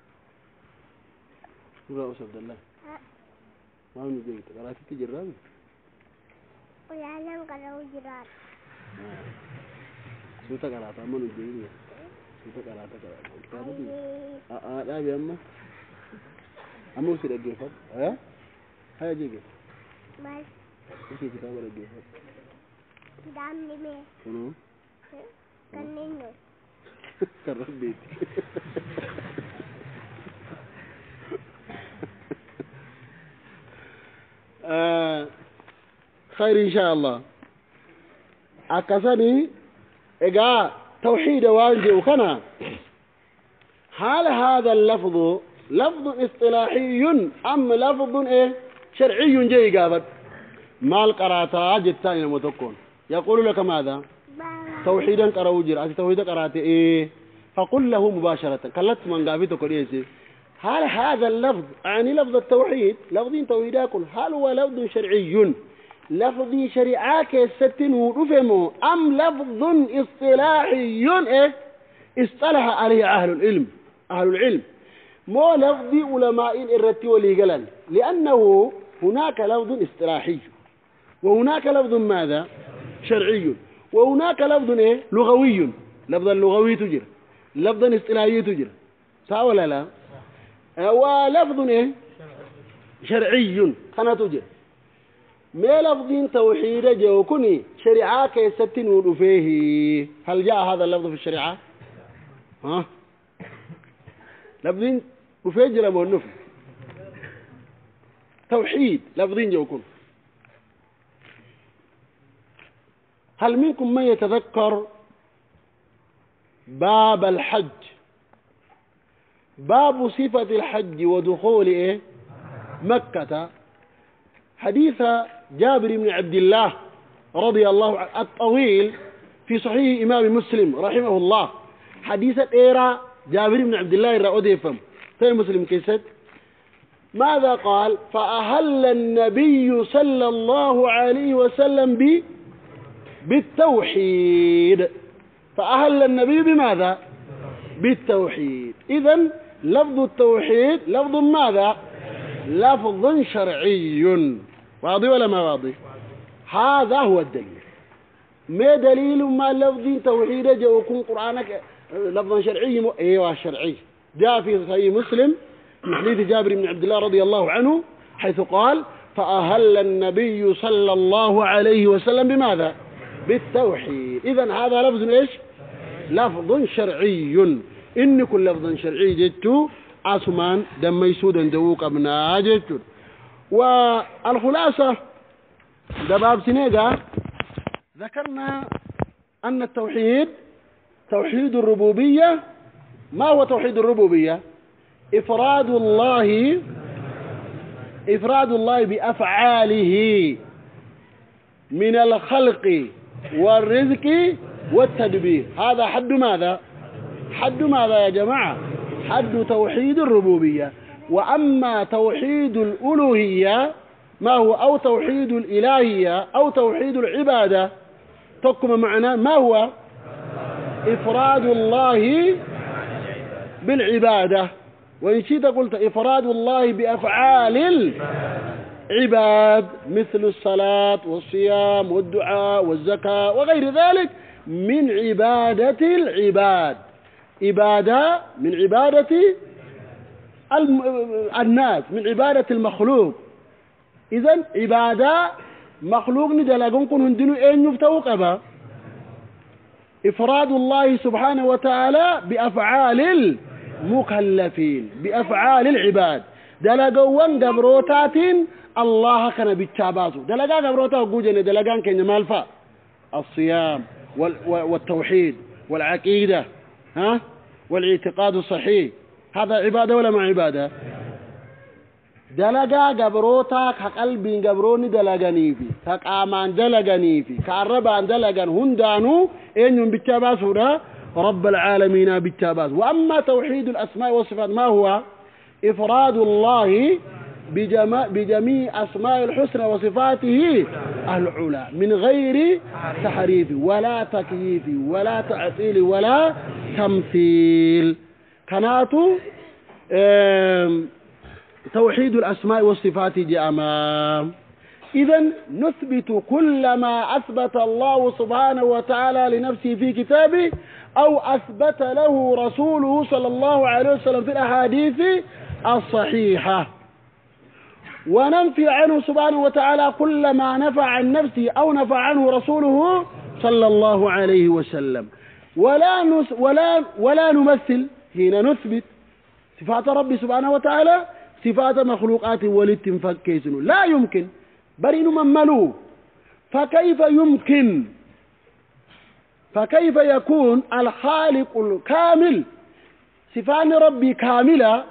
شو عبد الله ما هو نجيت قرأت تجران ويعلم قرأوا جرات شو تقرأت أما نجيت شو تقرأت لا يا أما أما وش رجع فد هاي جيجي بس وش كتاب رجع فد دام لمي شنو كنينو كربيت خير إن شاء الله. أكثني إجا توحيد واجب وكنا هل هذا اللفظ لفظ اصطلاحي أم لفظ إيه شرعي جاي قابل ما القراءة جتاني المتكون يقول لك ماذا توحيدا قرأوا جرأة توحيدا قرأت إيه فقل له مباشرة قلت من قابلتك إيه هل هذا اللفظ يعني لفظ التوحيد لفظ توحيداكم هل هو لفظ شرعي لفظ شريعة كستن ورفمه أم لفظ اصطلاحي اصطلح عليه أهل العلم مو لفظ علماء الرتي والإقلال لأنه هناك لفظ اصطلاحي وهناك لفظ ماذا شرعي وهناك لفظ لغوي لفظا لغوي تجر لفظا اصطلاحي تجر صح ولا لا ولفظ شرعي خنا تجر ما لفظ توحيد جوكني شريعة كيستن ورفيه هل جاء هذا اللفظ في الشريعة لفظ رفيه جرم والنفي توحيد لفظين جوكن هل منكم من يتذكر باب الحج باب صفة الحج ودخول مكة حديث جابر بن عبد الله رضي الله عنه الطويل في صحيح إمام مسلم رحمه الله حديث إيرا جابر بن عبد الله الرأودي فهم في مسلم كيست ماذا قال فأهل النبي صلى الله عليه وسلم بالتوحيد فأهل النبي بماذا بالتوحيد إذن لفظ التوحيد لفظ ماذا لفظ شرعي واضح ولا ما واضح هذا هو الدليل ما دليل ما لفظ توحيد جاءكم قرآنك لفظ شرعي ايوه شرعي جاء في صحيح مسلم من حديث جابر بن عبد الله رضي الله عنه حيث قال فأهل النبي صلى الله عليه وسلم بماذا بالتوحيد إذن هذا لفظ ايش لفظ شرعي إن كل لفظ شرعي جدت عصمان دم يسودا دووك أبناء جدت والخلاصة دباب سنيقة ذكرنا أن التوحيد توحيد الربوبية ما هو توحيد الربوبية إفراد الله بأفعاله من الخلق والرزق والتدبير هذا حد ماذا يا جماعة حد توحيد الربوبية وأما توحيد الألوهية ما هو أو توحيد الإلهية أو توحيد العبادة تقم معنا ما هو إفراد الله بالعبادة وإن شئت قلت إفراد الله بأفعال العباد مثل الصلاة والصيام والدعاء والزكاة وغير ذلك من عبادة العباد إبادة من عبادة الناس من عبادة المخلوق إذن عبادة مخلوق ندلقون كن هندلو أين يفتوق أبا إفراد الله سبحانه وتعالى بأفعال المكلفين بأفعال العباد دلقون قبروتات الله كان بالتاباسو دلقا قبروتات قوجن دلقان كان مالفا الصيام والتوحيد والعقيدة والاعتقاد الصحيح هذا عبادة ولا ما عبادة دلقا قبروتاك حق قلبين قبروني دلقاني في حق آمان دلقاني في كعربان دلقان هندانو إنهم بالتاباسو رب العالمين بالتاباس وأما توحيد الأسماء والصفات ما هو إفراد الله بجميع أسماء الحسنى وصفاته العلى من غير تحريف ولا تكييف ولا تعطيل ولا تمثيل كانت توحيد الأسماء والصفات جاء إذن نثبت كل ما أثبت الله سبحانه وتعالى لنفسه في كتابه أو أثبت له رسوله صلى الله عليه وسلم في الأحاديث الصحيحة وننفي عنه سبحانه وتعالى كل ما نفى عن نفسه أو نفى عنه رسوله صلى الله عليه وسلم ولا نمثل حين نثبت صفات ربي سبحانه وتعالى صفات مخلوقات والاتنفاكيسن لا يمكن برين مملو فكيف يكون الخالق الكامل صفات ربي كاملة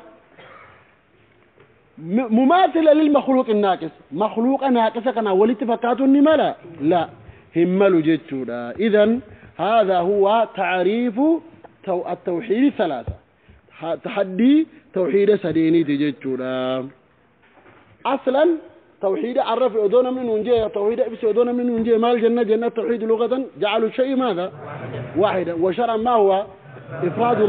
مماثلة للمخلوق الناقص مخلوق ناقص كنا والاتفاقات النملة لا هملو جدودا إذن هذا هو تعريف التوحيد الثلاثة تحدي توحيد سديني تجتورا أصلا توحيد عرف أدونا من ونجي توحيد إبس أدونا من ونجي مال جنة جنة توحيد لغة جعلوا الشيء ماذا واحدا وشرعا ما هو إفراد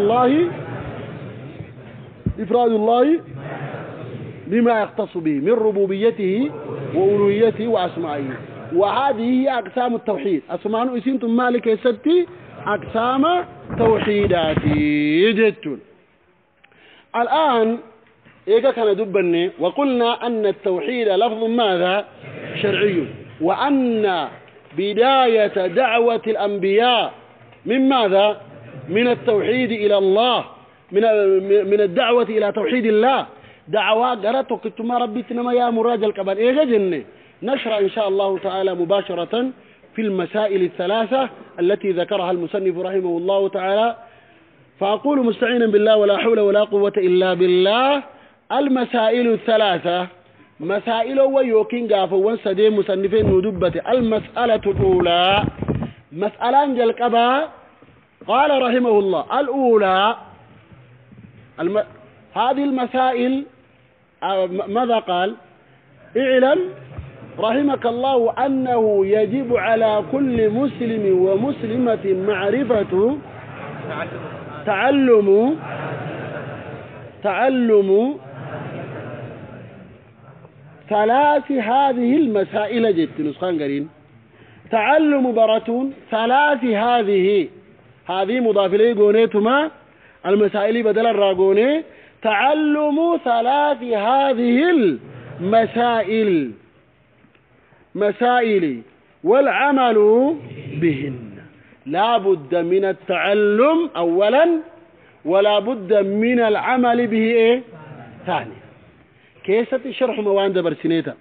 الله بما يختص به من ربوبيته وألوهيته وأسمائه وهذه هي أقسام التوحيد أسمعوا اسمتم مالك يسدي أقسام توحيداتي جدتون الآن إيجا كان دبني وقلنا أن التوحيد لفظ ماذا شرعي وأن بداية دعوة الأنبياء من ماذا من التوحيد إلى الله من الدعوة إلى توحيد الله دعوة قرأتك كتما ربي تنما يا مراجع الكبار إيجا جنة نشر إن شاء الله تعالى مباشرة في المسائل الثلاثة التي ذكرها المصنف رحمه الله تعالى فأقول مستعينا بالله ولا حول ولا قوة إلا بالله المسائل الثلاثة مسائل ويوكين قافوا سدي مصنفين ندبة المسألة الأولى مسألة جلقبا قال رحمه الله الأولى هذه المسائل ماذا قال اعلم رحمك الله أنه يجب على كل مسلم ومسلمة معرفة تعلم ثلاث هذه المسائل جت نسخان قرين تعلم براتون ثلاث هذه مضاف إليه قونيتما المسائل بدل الراقوني تعلم ثلاث هذه المسائل والعمل بهن لا بد من التعلم أولا ولا بد من العمل به إيه ثانيا كيسة الشرح موان دبر سنيتا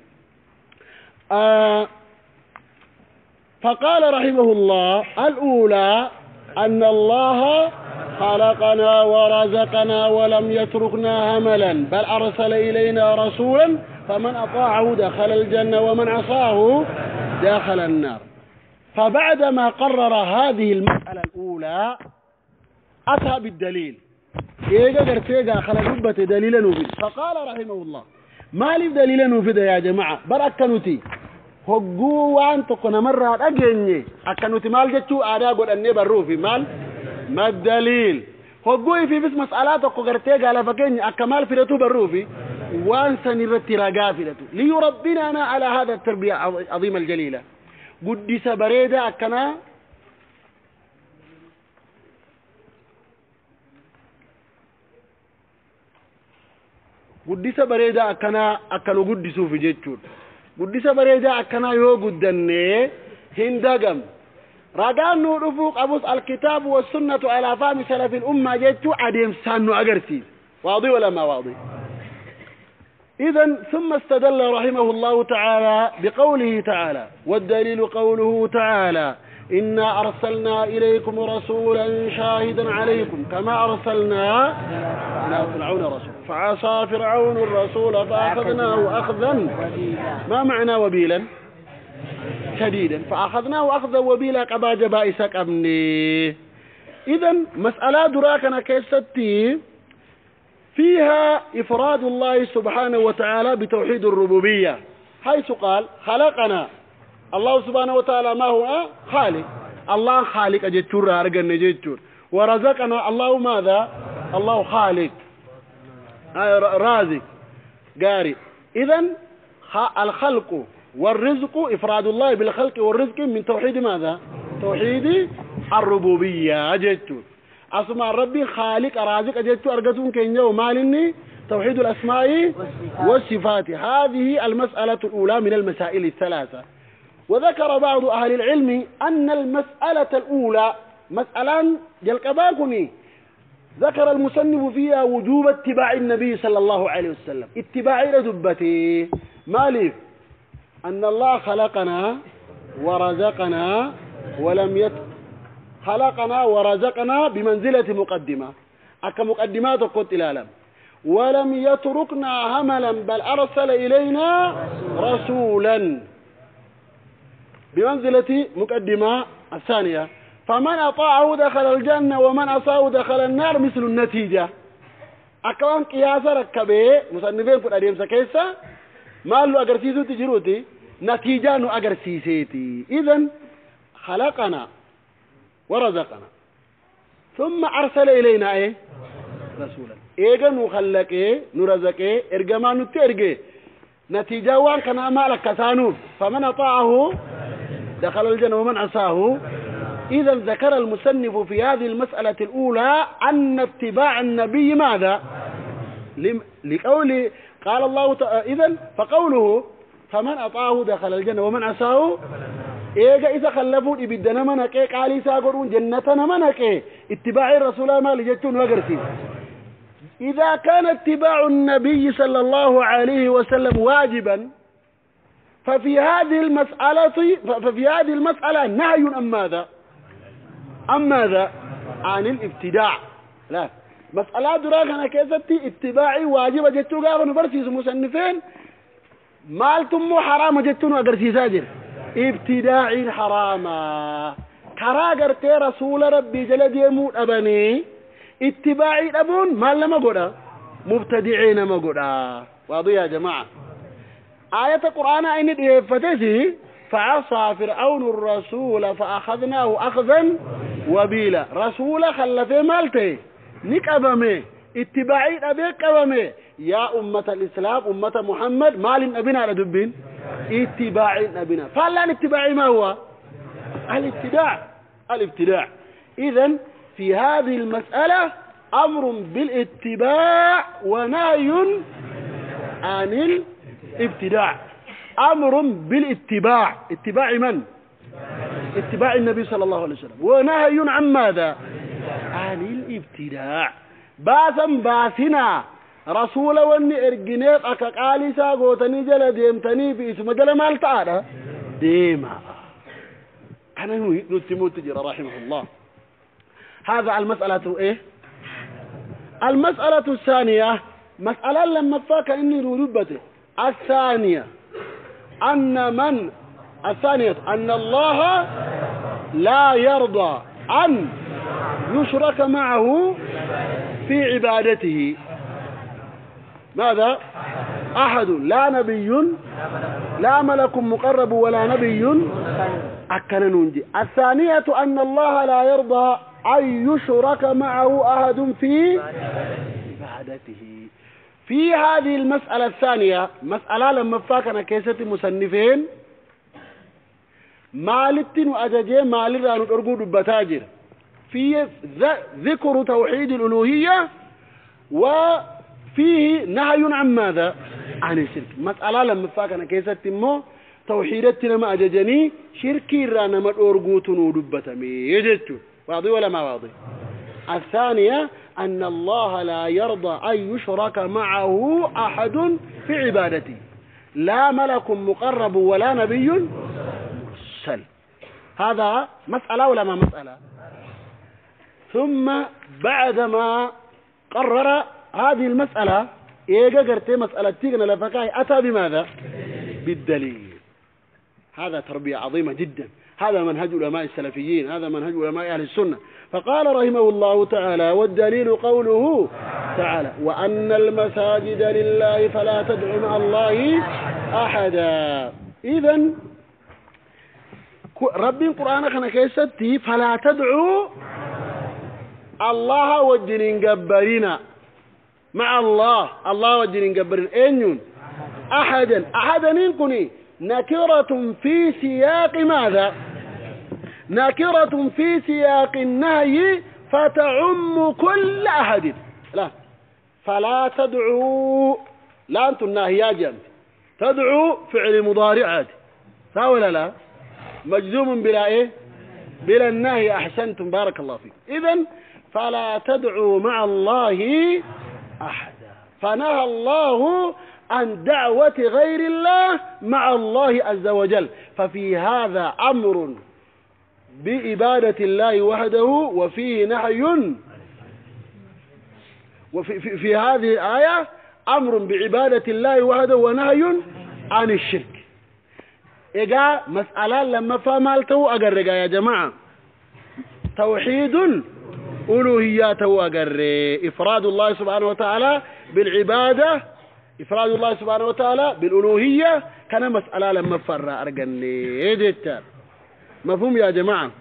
فقال رحمه الله الأولى أن الله خلقنا ورزقنا ولم يتركنا هملا بل أرسل إلينا رسولا فمن أطاعه دخل الجنة ومن عصاه دخل النار فبعدما قرر هذه المسألة الأولى أتى بالدليل إيجا قرتيجا خلق دليلا نفيد فقال رحمه الله ما لي دليلا نفيد يا جماعة برأكنوتي هقو وان تقنا مرة أجني أكنوتي مال جتشو آدا قد أني بروفي مال ما الدليل هقو في بس مسألات قرتيجا لفكيني أكمال فرتو بروفي وان سنرتي رقا فرتو ليربنا على هذا التربية العظيمة الجليلة قدس بريدة أكنا قدس بريدة أكنا قدسوا في جيتشور قدس بريدة أكنا يو قدني هندقم رقان نورفوق أبوس الكتاب والسنة على فهم سلف الأمة جيتشو عديم سانو أقرسي واضي ولا ما واضي إذن ثم استدل رحمه الله تعالى بقوله تعالى والدليل قوله تعالى إنا أرسلنا إليكم رسولا شاهدا عليكم كما أرسلنا إلى فرعون رسول فعصى فرعون الرسول فأخذناه أخذا ما معنى وبيلا شديدا فأخذناه أخذا وبيلا قبا جبائسك أمني إذن مسألة دراكنا كيستي فيها إفراد الله سبحانه وتعالى بتوحيد الربوبية حيث قال خلقنا الله سبحانه وتعالى ما هو خالق الله خالق أجتشور أرقن أجتشور ورزقنا الله ماذا الله خالق رازق قاري إذن الخلق والرزق إفراد الله بالخلق والرزق من توحيد ماذا توحيد الربوبية أجتشور أسماء ربي خالق رازق أجدت أرقتون كينيا ومالني توحيد الأسماء والصفات هذه المسألة الأولى من المسائل الثلاثة وذكر بعض أهل العلم أن المسألة الأولى مسألة جلقباكني ذكر المصنف فيها وجوب اتباع النبي صلى الله عليه وسلم اتباع ردبته مالي أن الله خلقنا ورزقنا ولم خلقنا ورزقنا بمنزلة مقدمة مقدمات قلت العالم ولم يتركنا هملا بل أرسل إلينا رسولا بمنزلة مقدمة الثانية فمن أطاعه دخل الجنة ومن أصاه دخل النار مثل النتيجة أكوان قياس ركبه مصنفين في أديم سكيسة ما له أجرسيسو تجروتي نتيجة نو أجرسيسيتي إذن خلقنا ورزقنا ثم أرسل إلينا إيه رسولا إيجا نخلق إيه نرزق إيه إرجما نترجع نتيجة وان كان أمالك كسانوف فمن أطاعه دخل الجنة ومن عصاه. إذا ذكر المصنف في هذه المسألة الأولى أن اتباع النبي ماذا لقوله قال الله إذا فقوله فمن أطاعه دخل الجنة ومن عصاه إيجا إذا خلفوا إبدنا منك قال ساقرون جنتنا منك اتباع الرسول ما لجتون وقرسي. إذا كان اتباع النبي صلى الله عليه وسلم واجبا ففي هذه المسألة نهي عن ماذا عن الابتداع. لا مسألة دراغنا كيستي اتباعي واجب جتو قابل برسيس مصنفين مالتم حرام جتو أقرسي ساجر ابتداعي حراما كراغرت رسول ربي جلد يموت أبني اتباعي أبون ما لما قدا مبتدعين ما قدا. واضح يا جماعة آية القرآن أين فتسي فعصى فرعون الرسول فأخذناه أخذا وبيلا رسول خلفه مالته نكبمه اتباعي أبيك أبمه يا أمة الإسلام أمة محمد مال أبنا على دبين اتباعي أبنا فلا الاتباعي ما هو الابتداع. إذن في هذه المسألة أمر بالاتباع ونهي عن الابتداع. أمر بالاتباع اتباع من؟ اتباع النبي صلى الله عليه وسلم ونهي عن ماذا؟ عن الابتداع. باسنا رسول وني ارجنيت أكاقالي ساقوتني جل ديمتني في اسم جل مالتعالى ديما أنا نتموت تجرى رحمه الله. هذا المسألة إيه؟ المسألة الثانية مسألة لما فاك إني ربته الثانية أن الله لا يرضى أن يشرك معه في عبادته ماذا؟ أحد لا نبي لا ملك مقرب ولا نبي أكن ننجي. الثانية أن الله لا يرضى أن يشرك معه أحد في عبادته. في هذه المسألة الثانية مسألة لما فاكنا كيسة مصنفين مالتين وأجاجين مالران الأرقود بتاجر في ذكر توحيد الألوهية وفيه نهي عن ماذا؟ عن الشرك. مسألة لما فاكنا كيسة مو توحيدتنا ما أجاجني شركي رانا ما الأرقود ودبتمي يجدت واضح ولا ما واضح؟ الثانية أن الله لا يرضى أن يشرك معه أحد في عبادته لا ملك مقرب ولا نبي مرسل. هذا مسألة ولا ما مسألة؟ ثم بعدما قرر هذه المسألة إيجا قرتي مسألة تيغنا لفكاي أتى بماذا؟ بالدليل. هذا تربية عظيمة جدا. هذا منهج علماء السلفيين هذا منهج علماء أهل السنة. فقال رحمه الله تعالى والدليل قوله تعالى وأن المساجد لله فلا تدعو مع الله أحدا. إذن ربي القرآن خنا كيستي فلا تدعو الله وجنين قبرنا مع الله وجنين قبرنا أين أحدا ينكني نكرة في سياق ماذا؟ نكرة في سياق النهي فتعم كل أحد. لا فلا تدعو لا أنتم الناهيات جمت تدعو فعل مضارعات ولا لا مجزوم بلا إيه؟ بلا النهي. أحسنتم بارك الله فيك. إذن فلا تدعو مع الله أحدا فنهى الله عن دعوة غير الله مع الله عز وجل. ففي هذا أمر بإبادة الله وحده وفيه نهي وفي هذه الآية أمر بعبادة الله وحده ونهي عن الشرك. إجا مسألة لما فهمالته أقرقا يا جماعة توحيد ألوهيات وقر إفراد الله سبحانه وتعالى بالعبادة، إفراد الله سبحانه وتعالى بالألوهية كان مسألة لما فرّا أرقني جدا. مفهوم يا جماعة؟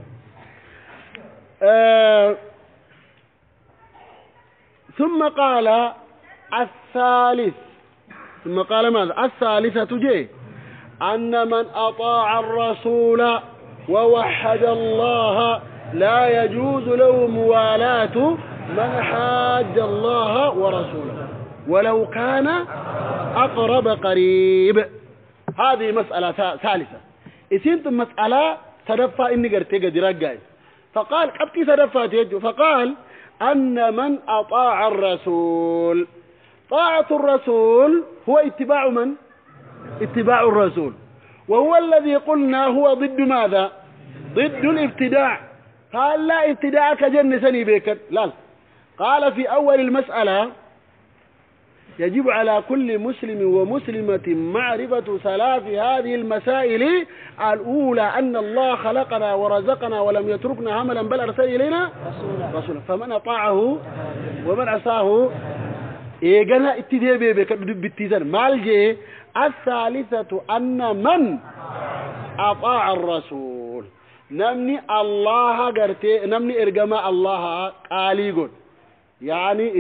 ثم قال الثالث، ثم قال ماذا؟ الثالثة جي أن من أطاع الرسول ووحد الله لا يجوز له موالاة من حاد الله ورسوله ولو كان أقرب قريب. هذه مسألة ثالثة. إسنت مسألة تدفع إني قرتي قد رقاي، فقال أبكي تدفع تيجو، فقال أن من أطاع الرسول، طاعة الرسول هو اتباع من؟ اتباع الرسول، وهو الذي قلنا هو ضد ماذا؟ ضد الابتداع. قال لا ابتداع كجنسني بك، لا. قال في أول المسألة يجب على كل مسلم ومسلمة معرفة ثلاث هذه المسائل. الأولى أن الله خلقنا ورزقنا ولم يتركنا هملا بل أرسل إلينا رسولا، فمن أطاعه ومن عصاه إيقنا اتدابي بالتزان مالجي. الثالثة أن من أطاع الرسول نمني الله قرتي نمني إرقما الله قاليقون، يعني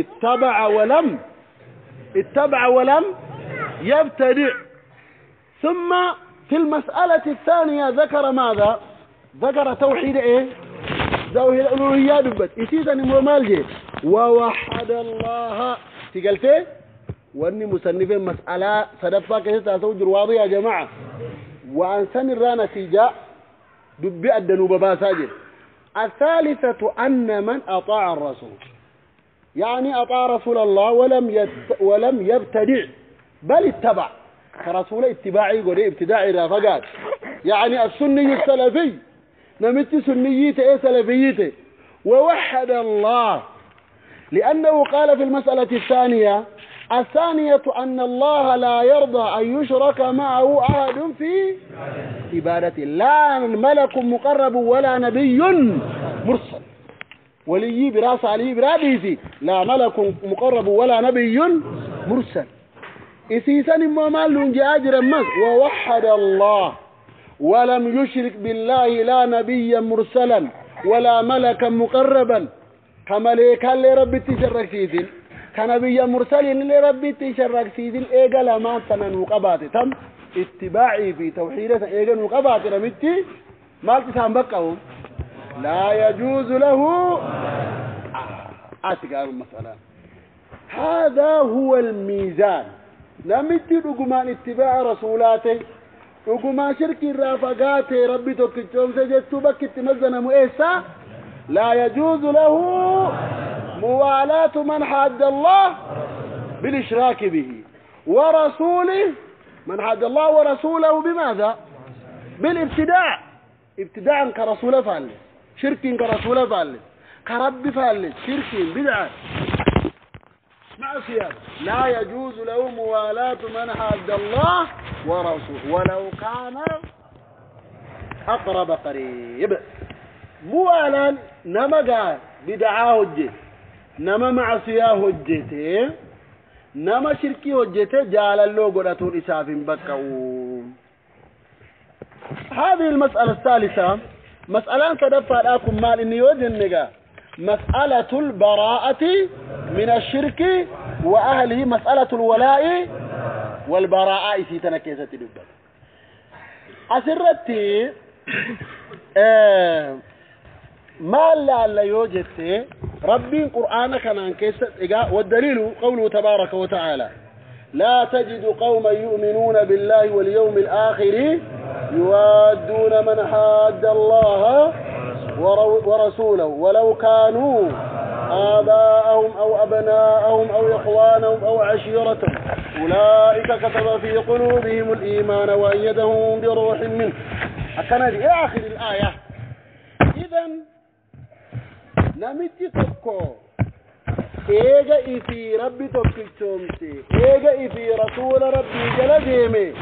اتبع ولم يبتدع. ثم في المسألة الثانية ذكر ماذا؟ ذكر توحيد ايه؟ توحيد الألوهية دبت إسيسا مالجي ووحد الله تقلتي واني مصنفين مسألة صدفة كيسا توجر واضح يا جماعة، وأنسان الرانا سيجاء دبئ الدنوب باساجر. الثالثة أن من أطاع الرسول يعني أطاع رسول الله ولم يبتدع بل اتبع، فرسول اتباعي يقول ابتداعي رافقات، يعني السني السلفي نمت سنيته ايه سلفيته. ووحد الله لأنه قال في المسألة الثانية أن الله لا يرضى أن يشرك معه أحد في عبادته، لا ملك مقرب ولا نبي مرسل، ولي براس علي براديسي لا ملك مقرب ولا نبي مرسل. إسيسان ممال جاجر مس ووحد الله ولم يشرك بالله لا نبيا مرسلا ولا ملكا مقربا كملكا لرب تشرك سيدين كنبيا مرسل لرب تشرك سيدين إيقا لما تننقبات تم اتباعي في توحيدة إيقا نقبات رمتي مالك سنبقهم لا يجوز له أتقال المسألة. هذا هو الميزان. نمتي رقمان اتباع رسولاته رقمان شرك الرافقاته ربي توكتشون سجدتو بك اتمزنا مؤسا. لا يجوز له موالاة من حاد الله بالإشراك به ورسوله، من حاد الله ورسوله بماذا؟ بالابتداع، ابتداعا كرسول فعله، شرك كرسول فعله، كرب فعله، شرك بدعة معصية. لا يجوز له موالاة من حاد الله ورسوله ولو كان أقرب قريب. موالا نما بدعاه الجه نما معصياه الجه نما شركي الجه جال اللوغو لتون إساف بكو. هذه المسألة الثالثة مسألة تدفع لكم مال إني وجه مسألة البراءة من الشرك وأهله، مسألة الولاء والبراءة في تنكيسة دبا. أسرتي ما لا يوجد ربي القرآن كان انكيسة والدليل قوله تبارك وتعالى لا تجد قوما يؤمنون بالله واليوم الآخر يوادون من حاد الله ورسوله ولو كانوا آباءهم أو أبناءهم أو إخوانهم أو عشيرتهم أولئك كتب في قلوبهم الإيمان وأيدهم بروح منه. أكنا دي آخر الآية. إذن نمتي تبكو إيجا إفي ربي تبكيشومتي إيجا إفي رسول ربي جلديمي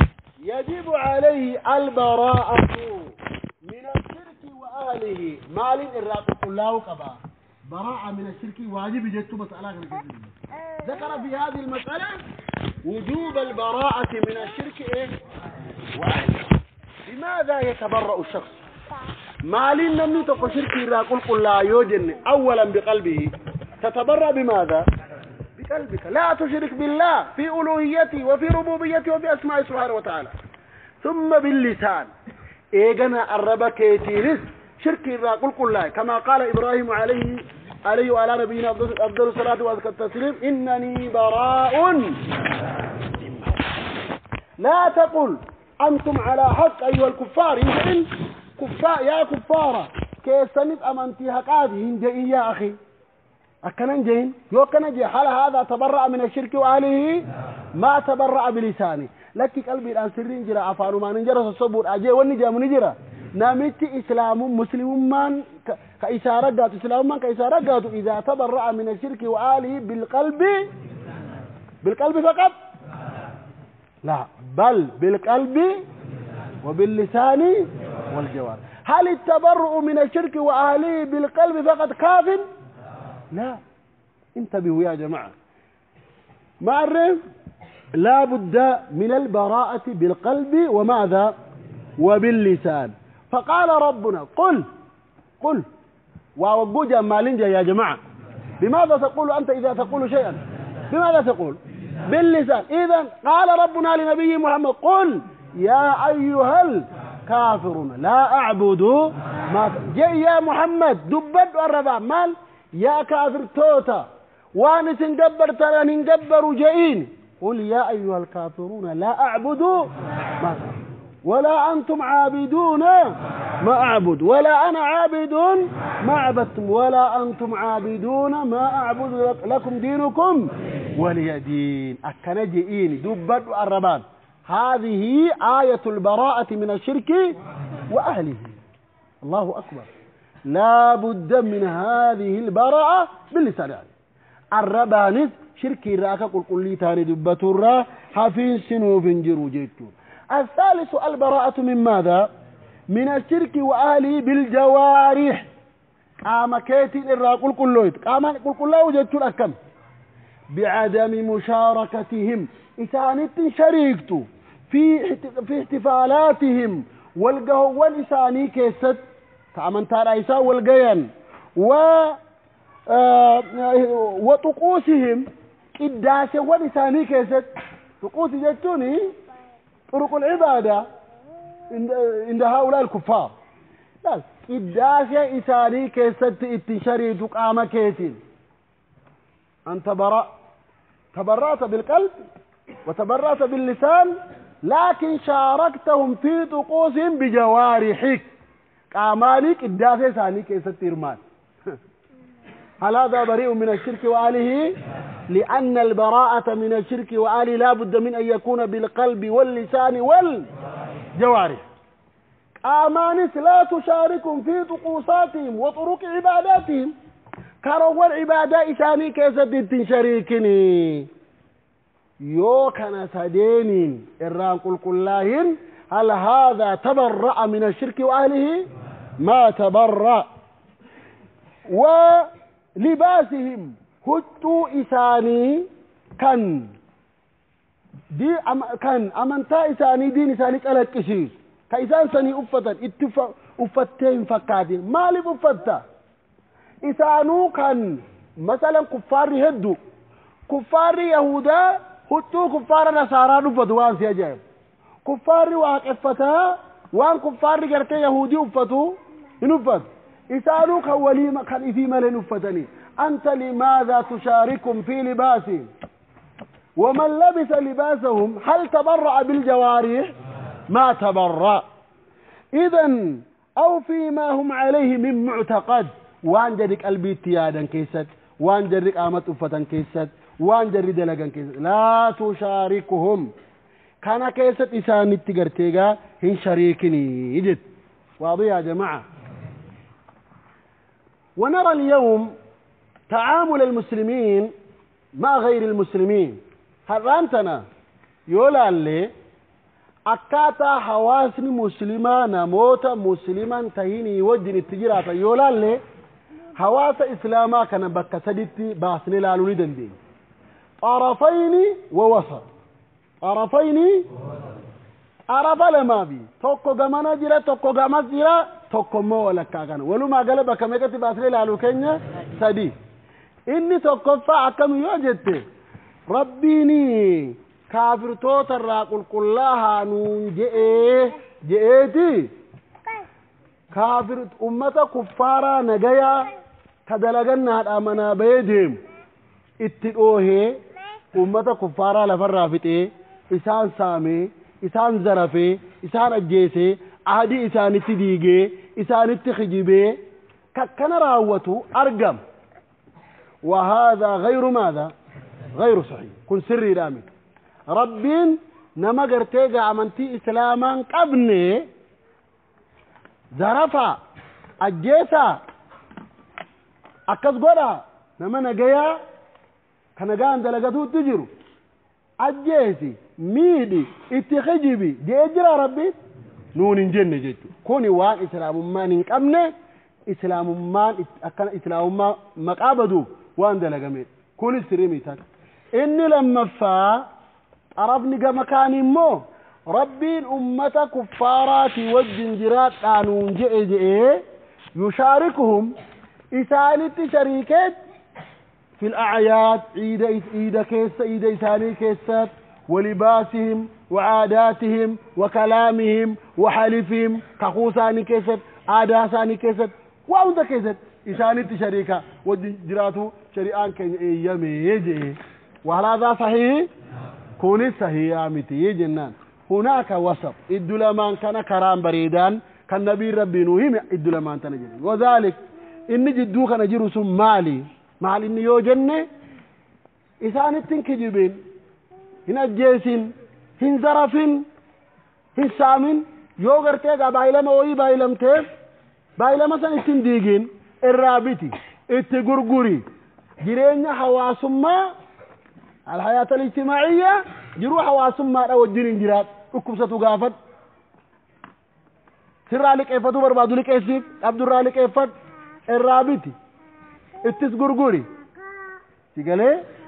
يجب عليه البراءة من الشرك وأهله. ما مال الراقب الله قبا براءة من الشرك واجب جدت مسألة ذكر في هذه المسألة وجوب البراءة من الشرك إيه؟ وأهله. لماذا يتبرأ الشخص؟ مال نمي تقول شرك الراقب الله يوجن أولا بقلبه، تتبرأ بماذا؟ بقلبك. لا تشرك بالله في ألوهيته وفي ربوبيته وفي أسماء سبحانه وتعالى. ثم باللسان إيجنا الربك يتيرس شرك الراقل الله كما قال إبراهيم عليه وعلى نبينا أفضل الصلاة وأزكى التسليم إنني براء. لا تقل أنتم على حق أيها الكفار، إن كفار يا كفارة كيسنت أمنتي هكذا هند يا أخي أكنن جين يوكن جي حال هذا تبرأ من الشرك وأهله ما تبرأ بلسانه. لك قلبي الآن سرين جرى أفعل ما نجرى الصبور أجي ونجا منجرى نامت إسلام مسلم من كإشارة قات إسلام من كإشارة قات إذا تبرأ من الشرك وآله بالقلب فقط، لا بل بالقلب وباللسان والجوارح. هل التبرؤ من الشرك وآله بالقلب فقط كاف؟ لا، انتبهوا يا جماعة. معرف لا بد من البراءة بالقلب وماذا؟ وباللسان. فقال ربنا قل ووجوجا مالنجا يا جماعة. بماذا تقول أنت إذا تقول شيئا؟ بماذا تقول؟ باللسان. إذا قال ربنا لنبي محمد قل يا أيها الكافرون لا أعبد ما جاء يا محمد دبت الربا مال يا كافر توتا وانا تنجبر ترى ننجبر جئين. قل يا أيها الكافرون لا أعبد ما ولا أنتم عابدون ما أعبد ولا أنا عابد ما عبدتم ولا أنتم عابدون ما أعبد لكم دينكم ولي دين. أكنا جئين دبت الربان. هذه آية البراءة من الشرك وأهله. الله أكبر. لا بد من هذه البراءة باللسان. الربانس شركي راكا قل لي تاني دبة الرا حفين سنوف جرو جيتو. الثالث البراءة من ماذا؟ من الشرك وأهله بالجوارح. قام كيتي الرا قل كلويت قام قل كلو جيتو الأكم بعدم مشاركتهم إسانت شريكتو في احتفالاتهم والقهو والإساني كيست كأمن ترى عيسى والجيان وطقوسهم إداسة ولساني كيست طقوس جتوني طرق العبادة عند هؤلاء الكفار. لا إداسة إساني كيست اتشري تقام كيتين. أنت تبرأت بالقلب وتبرأت باللسان لكن شاركتهم في طقوسهم بجوارحك. قامالك إداسة ثاني كيسة إرمان. هل هذا بريء من الشرك وآله؟ لأن البراءة من الشرك وآله لا بد من أن يكون بالقلب واللسان والجوارح. قامانس لا تشاركهم في طقوساتهم وطرق عباداتهم. كروا العبادة ثاني كيسة تنشريكني يوكنا سدينين إران قل كلاهن. هل هذا تبرأ من الشرك وأهله؟ ما تبرأ. ولباسهم هتو إساني كان أمنتا إساني دين إساني كالك كشير كإسان سني أفتت أفتين فكادين مالي أفتا إسانو كان مثلا كفار هدو كفار يهودا هتو كفار نصارى نفتوان سيجايب كفار واقفتها وان كفار جرت يهودي أفتو نفت إسانو كوليما كان في مال نفتني. أنت لماذا تشاركهم في لباسهم؟ ومن لبس لباسهم هل تبرأ بالجوارح؟ ما تبرأ. إذن أو فيما هم عليه من معتقد وان جرك قلبي تيادا كيست وان جرك آمت أفتا كيست وان جرد لغا كيست لا تشاركهم. كان كيست إسان التقرتيغا هن شريكني يجد. واضح يا جماعة. ونرى اليوم تعامل المسلمين مع غير المسلمين. هرانتنا يولا اللي أكاتا حواسني مسلمان موتا مسلمان تهيني وجن التجارة يولان لي حواس إسلاما كان بكا سديتي باسني لالولي دندين طرفين ووسط طرفين عرف لما بي توكو غمانا جرا توكو غماس جرا توكو مو ولا كاغان ولو ما قال بك ميكتي باسري لالو كنيا سدي اني توكو فاكم يوجدت ربيني كافر توتر قل كلها نون جئتي كافر امه كفارا نجيا كدلغنا امنا بيدم اتقوه امه كفارا لفرافته إسان سامي إسان زرفي إسان أجيسي عهدي إسان تديجي إسان تخجبي كان راوته أرقم وهذا غير ماذا غير صحيح كن سري رامي ربين نما قرتيجا عمنتي إسلاما قبني زرفا أجيسا أكس قولا نما نجيا كان قان دلقاتو تجرو أجيسي ميدي اتخجبي جيجرا ربي نون جنة جيجو كوني وان إسلام ما ننقمنا إسلام ما أكنا إسلام ما مقابدو وان دلقمين كوني سريمي تاك إني لما فا عرفني مكاني مو ربين أمة كفارات والجنجرات قانون جئ يشاركهم إسالة شريكات في الأعياد عيد كيس عيد إساني كيسات ولباسهم وعاداتهم وكلامهم وحلفهم كخوساني كيست عاداساني كيست وأنت كيست إساني شريكة والجراتو شريعان كان يمي يجي وهل هذا صحيح؟ كوني صحيح آمتي جنان هناك وسط الدلمان كان كرام بريدان كان نبي ربي نوهم الدلمان تنجري وذلك إن جدو كان جرس مالي مال إن يوجنة إساني تنكجبين هنا جيسين هن زرفين هن سامين يوغرتيغا بايلما وي بايلمتيف بايلما سن اتنديجين الرابطي اتغرغري جيرينيا حواسما الحياة الاجتماعية جرو حواسما او جيرين جرات اكبسطو غافت سرالك ايفتو بربادو لك ايسيف عبد الرالك ايفت الرابطي اتغرغري تيغالي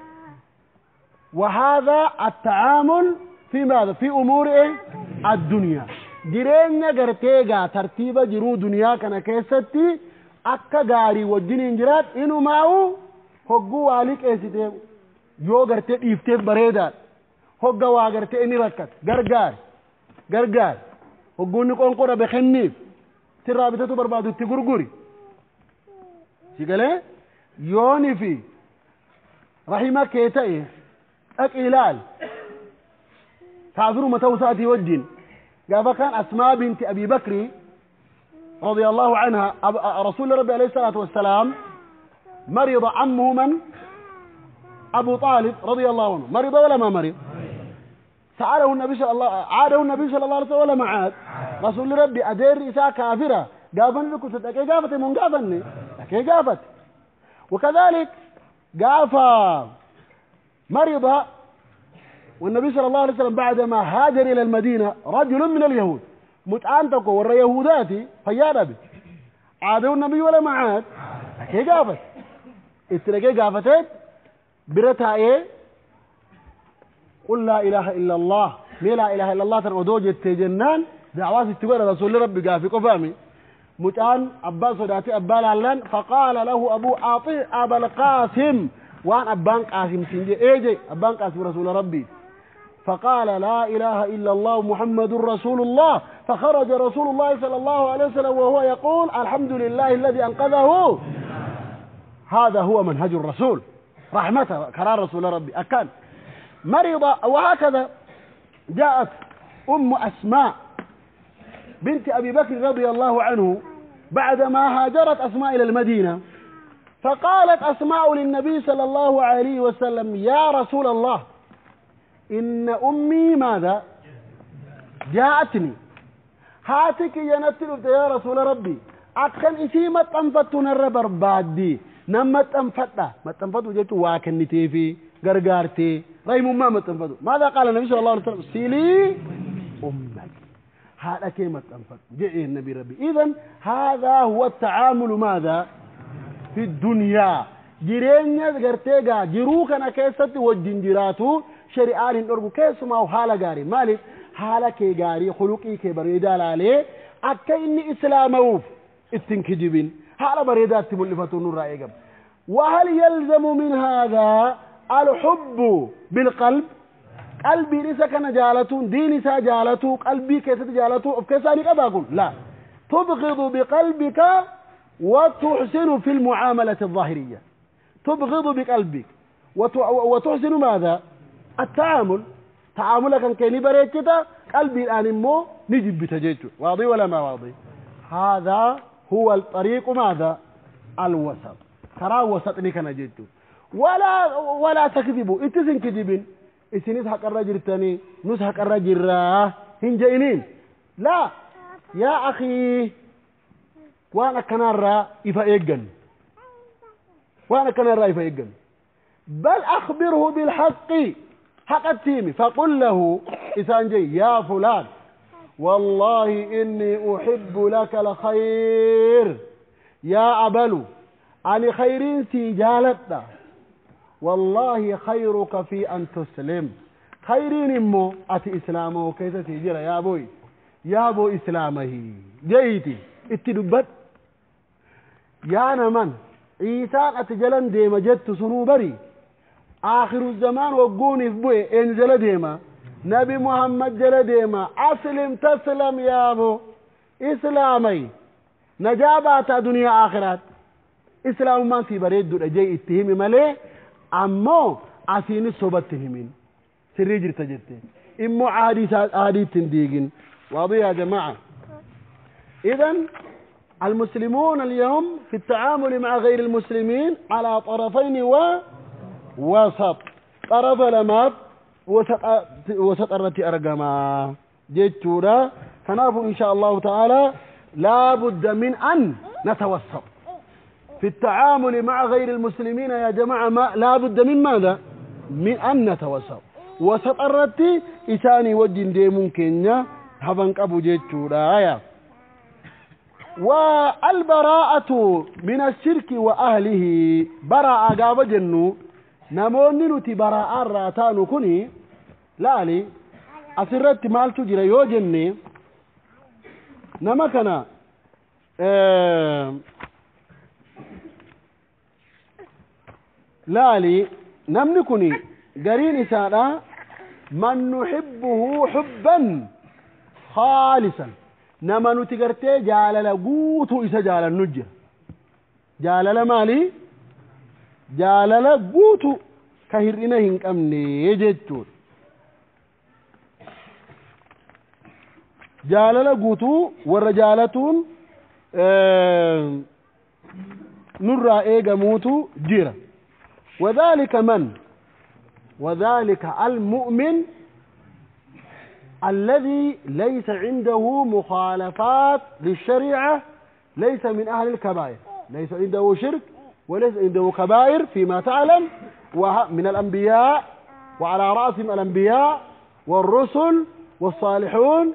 وهذا التعامل في ماذا في امور الدنيا جيرينيا غرتيغا ترتيب جرو دنيا كان كيستي اكا غاري وجنين جرات انو ماو هوغو واليك ايسيتي يو غرتي ديفتي بريدا هوغا وا غرتي اني ركت غرغار هوغو ني قنقره بخنيف ترابطتو بربادو تغرغري سيغله يوني في رحمك كيتاي أكيلال تعذروا متوساتي والدين قال كان أسماء بنت أبي بكر رضي الله عنها رسول ربي عليه الصلاة والسلام مرض عمه من أبو طالب رضي الله عنه مرض ولا ما مرض سأله النبي صلى الله عاده النبي صلى الله عليه وسلم ولا معاد رسول ربي أدير إساء كافرة قابن لكم ستأكي قافت من قافني أكي قافت وكذلك قافا مرض والنبي صلى الله عليه وسلم بعدما هاجر إلى المدينة رجل من اليهود متعنتكو ورى يهوداتي فيانا بي عادوا النبي ولا معاد كي قافت استرقي قافتين برتها ايه قل لا إله إلا الله مي لا إله إلا الله تنعدوج التجنان دعوات التقوى رسول ربي قافي قفامي متعن أبان صداتي أبان علان فقال له أبو عاطي أبا القاسم وان أبان قاسم سنجي ايجي أبان قاسم رسول ربي فقال لا إله إلا الله محمد رسول الله فخرج رسول الله صلى الله عليه وسلم وهو يقول الحمد لله الذي أنقذه هذا هو منهج الرسول رحمته كرار رسول ربي أكان مرض وهكذا جاءت أم أسماء بنت أبي بكر رضي الله عنه بعدما هاجرت أسماء إلى المدينة فقالت أسماء للنبي صلى الله عليه وسلم يا رسول الله إن أمي ماذا جاءتني هاتك ينتلف يا رسول ربي أكن إسي ما تنفتنا الربر بعدي نما تنفتنا ما تنفتوا جيتوا واكن نتيفي غرغارتي رأي ما تنفتوا ماذا قال النبي صلى الله عليه وسلم سيلي أمتي هذا كلمة أنفق جئ النبي ربي إذن هذا هو التعامل ماذا في الدنيا جيرينيا غرتيغا جيروك أنا كيستي والجنجراتو شريعان الأربو كيسو ما هو حالة غاري مالك حالة كي غاري خلقي كي بريدال عليه أكا إني إسلاموف التنكجبين حالة بريدات تملفتو نور رأيقب وهل يلزم من هذا الحب بالقلب قلبي ليس كان جالته ديني سا جالته قلبي كيف جالته كيساني قد أقول لا تبغض بقلبك وتحسن في المعاملة الظاهرية تبغض بقلبك وتحسن ماذا التعامل تعاملك كان بريت كده قلبي الآن مو نجيب بتجيته واضي ولا ما واضي هذا هو الطريق ماذا الوسط ترى وسط لك نجيته ولا تكذبوا اتسن كذبين إسنيس حق الرجل الثاني نس حق الرجل راه هنجينين لا يا أخي وانا كنارا يفايقن وانا كنارا يفايقن بل أخبره بالحق حق التيمي فقل له إسانجي يا فلان والله إني أحب لك الخير يا أبلو على خيرين سيجالتنا والله خيرك في أن تسلم خيرين مو أتي إسلامه كيف تجرى يا بو إسلامه جيتي اتدبت يا نمن عيسى أتجلن ديما جدت سنوبري آخر الزمان وقوني في بوي انزل ديما نبي محمد جل ديما أسلم تسلم يا بو إسلامي نجابات دنيا آخرات إسلام ما في بريد دون أجي اتهمي ملي أمو أسيني صوبتهمين سريجر تجدين إمو عادي تنديقين واضح يا جماعة إذن المسلمون اليوم في التعامل مع غير المسلمين على طرفين ووسط طرف لمات وسط التي أرقما جيتورا فنعرف إن شاء الله تعالى لا بد من أن نتوسط في التعامل مع غير المسلمين يا جماعة لا بد من ماذا؟ من أن نتوسط وسط التي إساني وجن دي ممكن هبنك أبو جيتورا والبراءة من الشرك وأهله براءة قاب جنو نموني نتي براءة راتانو كني لالي أسرت مال تجري يو جني نمكنا لالي نمنكني قرين سانا من نحبه حبا خالصا نما نتقرتي جالل قوتو إسا جالل نجر جالل مالي جالل قوتو كهرنا هنك أمني يجتون جالل قوتو والرجالتون نرى إيقا موتو جيرا وذلك المؤمن الذي ليس عنده مخالفات للشريعة ليس من أهل الكبائر ليس عنده شرك وليس عنده كبائر فيما تعلم من الأنبياء وعلى رأسهم الأنبياء والرسل والصالحون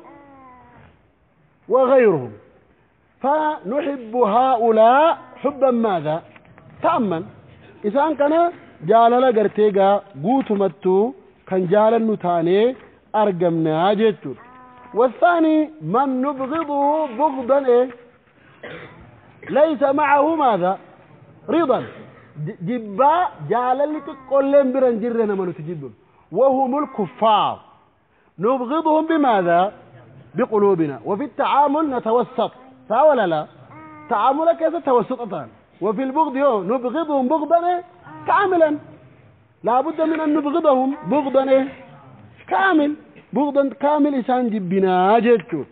وغيرهم فنحب هؤلاء حبا ماذا؟ تأمن إذا كان جالل قرتيقا قوت متو كان جالل نتاني أرقمنا جيتور والثاني من نبغضه بغضا إيه؟ ليس معه ماذا؟ رضا جبا جالل تقولين برنجرنا من تجدون وهم الكفار نبغضهم بماذا؟ بقلوبنا وفي التعامل نتوسط ولا لا؟ تعاملك كيف توسطتان وفي البغض نبغضهم بغضا إيه؟ كاملا لا بد من أن نبغضهم بغضا إيه؟ كامل بغضا كامل إنسان جبنا جدته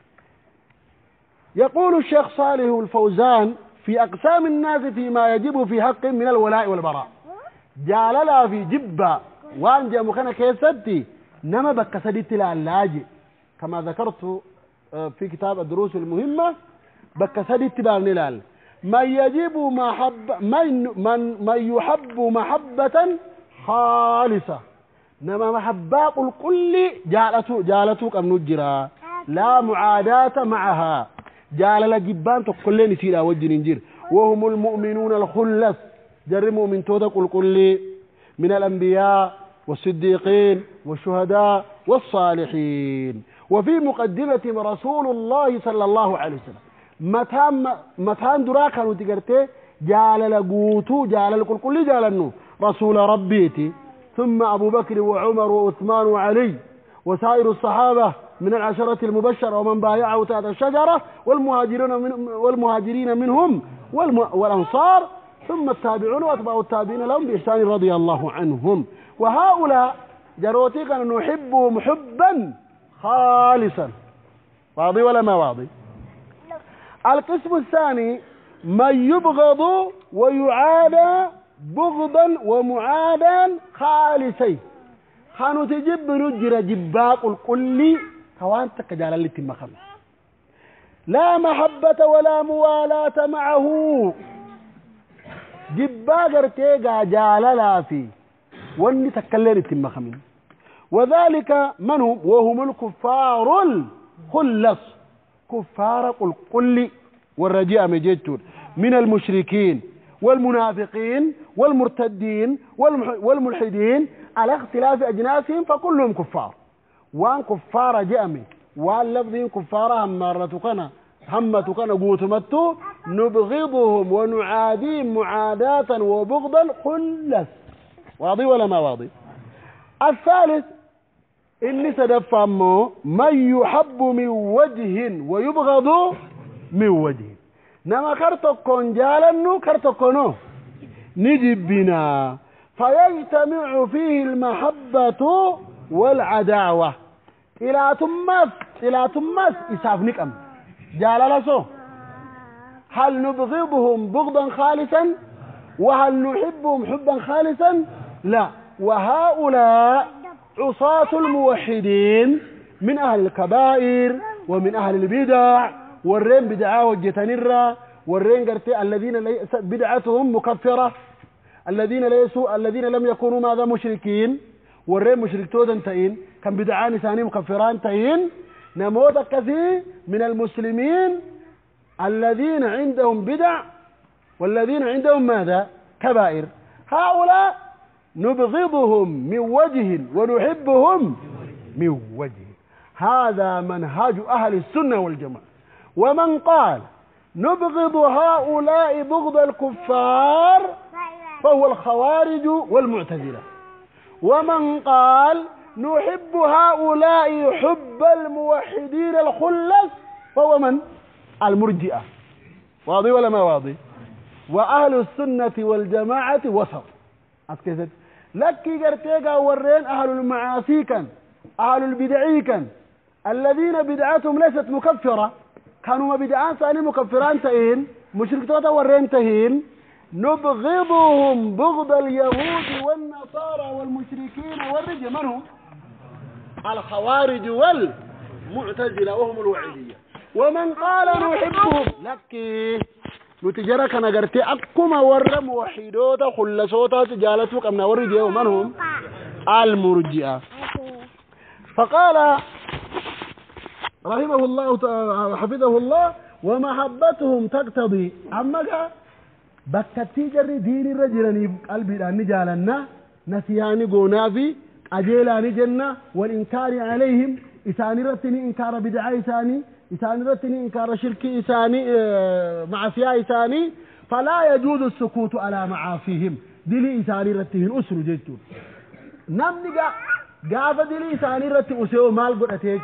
يقول الشيخ صالح الفوزان في أقسام الناس فيما يجب في حق من الولاء والبراء جاللا في جبة وانجا مخانا كيستي نما بك سديت لعلاجي كما ذكرت في كتاب الدروس المهمة بك سديت لعلاجي من يجب من يحب محبة خالصة نما محبة الكل جالتو كم نجرا لا معاداة معها جال لجبان تقول نسيلا وجه نجير وهم المؤمنون الخلص جر مؤمن تودك الكل من الأنبياء والصديقين والشهداء والصالحين. وفي مقدمة رسول الله صلى الله عليه وسلم متان دراكا وتقرتي جال لقوتو جال الكل جالنو رسول ربيتي ثم أبو بكر وعمر وعثمان وعلي وسائر الصحابة من العشرة المبشرة ومن بايعه تحت الشجرة والمهاجرين منهم والأنصار ثم التابعون وأتباع التابعين لهم بإحسان رضي الله عنهم. وهؤلاء جروتي كانوا نحبهم حبا خالصا. واضح ولا ما واضح؟ القسم الثاني من يبغض ويعادى بغضا ومعادا خالصي خانو تجب نجر جباق الكل كوانتك جال اللي تمخل لا محبة ولا موالاة معه جباق ارتيقى جال لا في واني تكلل تمخل وذلك منهم وهم الكفار الخلص كفار الكل والرجاء مجدون من المشركين والمنافقين والمرتدين والملحدين على اختلاف أجناسهم فكلهم كفار وان كفار جأمي وان لفظهم كفار همتكنا قوتمتو نبغضهم ونعاديهم معاداة وبغضا خلص. واضح ولا ما واضح؟ الثالث إني سدفهمه من يحب من وجه ويبغض من وجه نما كرتكون جالنو كرتكونو نجبنا فيجتمع فيه المحبة والعداوة إلى تمس إسافنك أم جاللسو هل نبغضهم بغضا خالصا وهل نحبهم حبا خالصا؟ لا. وهؤلاء عصاة الموحدين من أهل الكبائر ومن أهل البدع والرين بدعاه وجتنرا والرين قرتي الذين بدعتهم مكفرة الذين لم يكونوا ماذا مشركين والرين مشركتودا تئين كان بدعان ثاني مكفران تئين نموذج كثير من المسلمين الذين عندهم بدع والذين عندهم ماذا كبائر هؤلاء نبغضهم من وجه ونحبهم من وجه. هذا منهج أهل السنة والجماعة. ومن قال نبغض هؤلاء بغض الكفار فهو الخوارج والمعتزلة. ومن قال نحب هؤلاء حب الموحدين الخلص فهو من؟ المرجئة. واضح ولا ما واضح؟ وأهل السنة والجماعة وسط. أسكت لك قرتيقا ورين أهل المعاصي كان أهل البدعي كان الذين بدعاتهم ليست مكفرة كانوا ما بدعان ثاني مكفران تهين مشركتوتا ورين تهين نبغضهم بغض اليهود والنصارى والمشركين والرجل من هم؟ الخوارج والمعتزلة وهم الوعيدية. ومن قال نحبهم لك نتجرك نقرتي أقوم ورم وحيدوتا خلصوتا تجالتوك أمنا ورجل ومن هم؟ المرجئة. فقال رحمه الله حفظه الله ومحبتهم تقتضي أما بكتي جري دين الرجل قلبي لأني جالنا نسياني قونافي أجيلاني جنة والإنكار عليهم إساني رتني إنكار بدعي إساني رتني إنكار شركي إساني معافيا إساني فلا يجوز السكوت على معافيهم دلي إساني رتهم أسر جيتون نمني قاف دلي إساني رتهم أسيو مال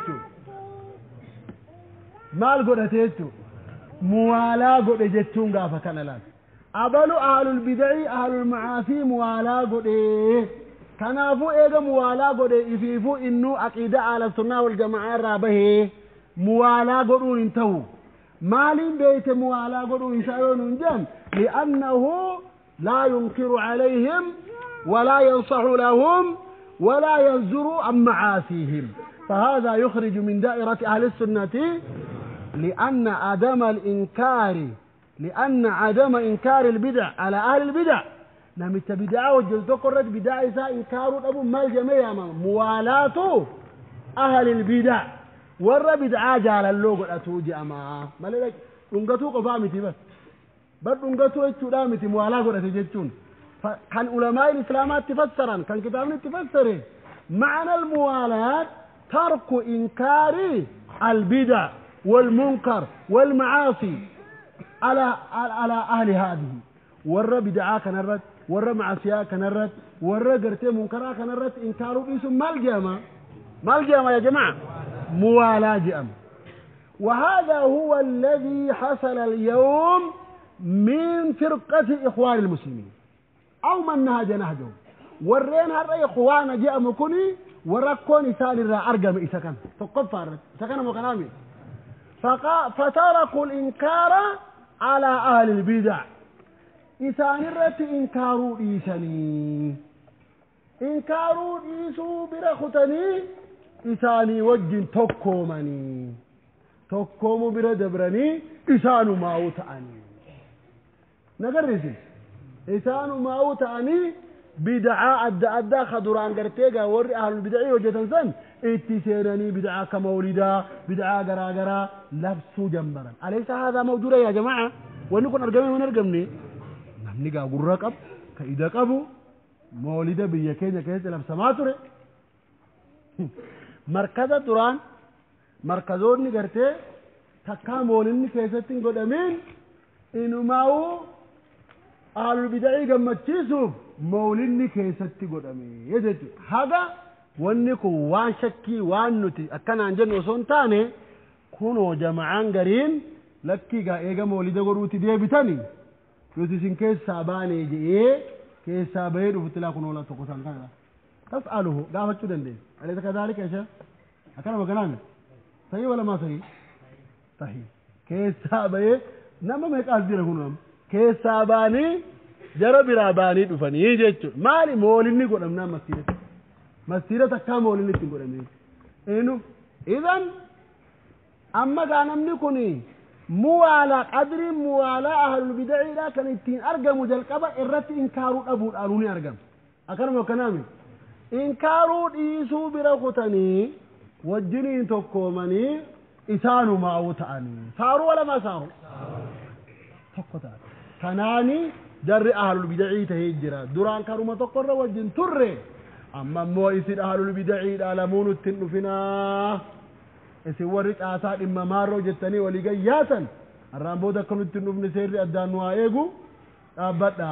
قد أتيتو موالاه قد جتون قاف كان لان أبلو أهل البدع أهل المعاصي موالاه قد كنافو إيجا موالاه قد إفيفو إنو عقيدة على السنة والجماعة رابه موالاه قد انتهوا مالين بيت موالاه قد إنسانون جم لأنه لا ينكر عليهم ولا ينصح لهم ولا ينزر عن معاصيهم فهذا يخرج من دائرة أهل السنة لأن عدم إنكار البدع على أهل البدع نمت بدعة وجلتو قررت بدعة إساء إنكارو أبو مال جميع موالاه أهل البدع ور بدعة جال اللوغ الأتوجي أما مالك رنغتو قفامتي بس رنغتو اتشدامتي موالاه قد أتجتشون كان علماء الإسلامات تفسرا كان كتابنا تفسره معنى الموالاة ترك إنكار البدع والمنكر والمعاصي على أهل هذه ور بدعة كنرت ور معصية كنرت ور قرتي منكرة كنرت إنكاروا اسم ما الجامع يا جماعة موالاة جام. وهذا هو الذي حصل اليوم من فرقة إخوان المسلمين أو من نهج نهجهم ورين هذا إخوانا جاء مكوني وركوني سالي را أرقم إسكان فقط فارد إسكان مكانامي فتركوا الإنكار على أهل البدع إسان الرت إنكاروا إيساني إنكاروا إيسو برختني إساني وجن تكومو بردبرني إسانو ماوتاني نقرسي إسانو ماوتاني بدعاء أدى خدران قرتيغا وري أهل البدعي وجتنسن اتسيرني بدعاء كمولدا بدعاء قراقرا لبسو جنبرا أليس هذا موجود يا جماعة ونكون أرقمي ونرقمني نمنيقا قرقب كإذا قبو مولدا بيكينا كيس لبس ماتوري مركزة دران مركزوني قرتي تكا مولني كيستين قد أمين إنو ماو أهل البدعي قمتشيسوف مولني كيستي قد أمين يجد هذا ونكو وان شكي وان نتي أكنا عن وصون تاني كونو جماعان قرين لكي قا إيقا مولدا قروتي دي بتاني يوتيسين كيس ساباني جئي كيس سابين وفتلا كونو لا تقصان كذا تسأله قامت شدن دي أليس كذلك يا شيخ أكنا مقنان صحيح ولا ما صحيح صحيح كيس سابين نما ميقاس دي لكونو كيس ساباني جرى براباني دفني يجيتشو مالي مولني قد أمنا مسيرة تكا مولني تنقل أمين إنو إذن أما كان أمني كوني موالى قدر موالى أهل البدع لا كان يتين أرقم جلقبا إرتي إنكارو أبو الأروني أرقم أكرم وكنامي إنكارو إيسو برغتني والجنين تقومني إسانو معوتاني صاروا ولا ما صاروا تقوتان كناني جر أهل البدع تهجرا دوران كارما تقر والجن تره أما مو يصير أهل البدع الألمون التنفنا يسورك آثار إما مارو جتني ولقياتا الرامبو ده كانوا التنفن سير أدانوا إيجو أبدا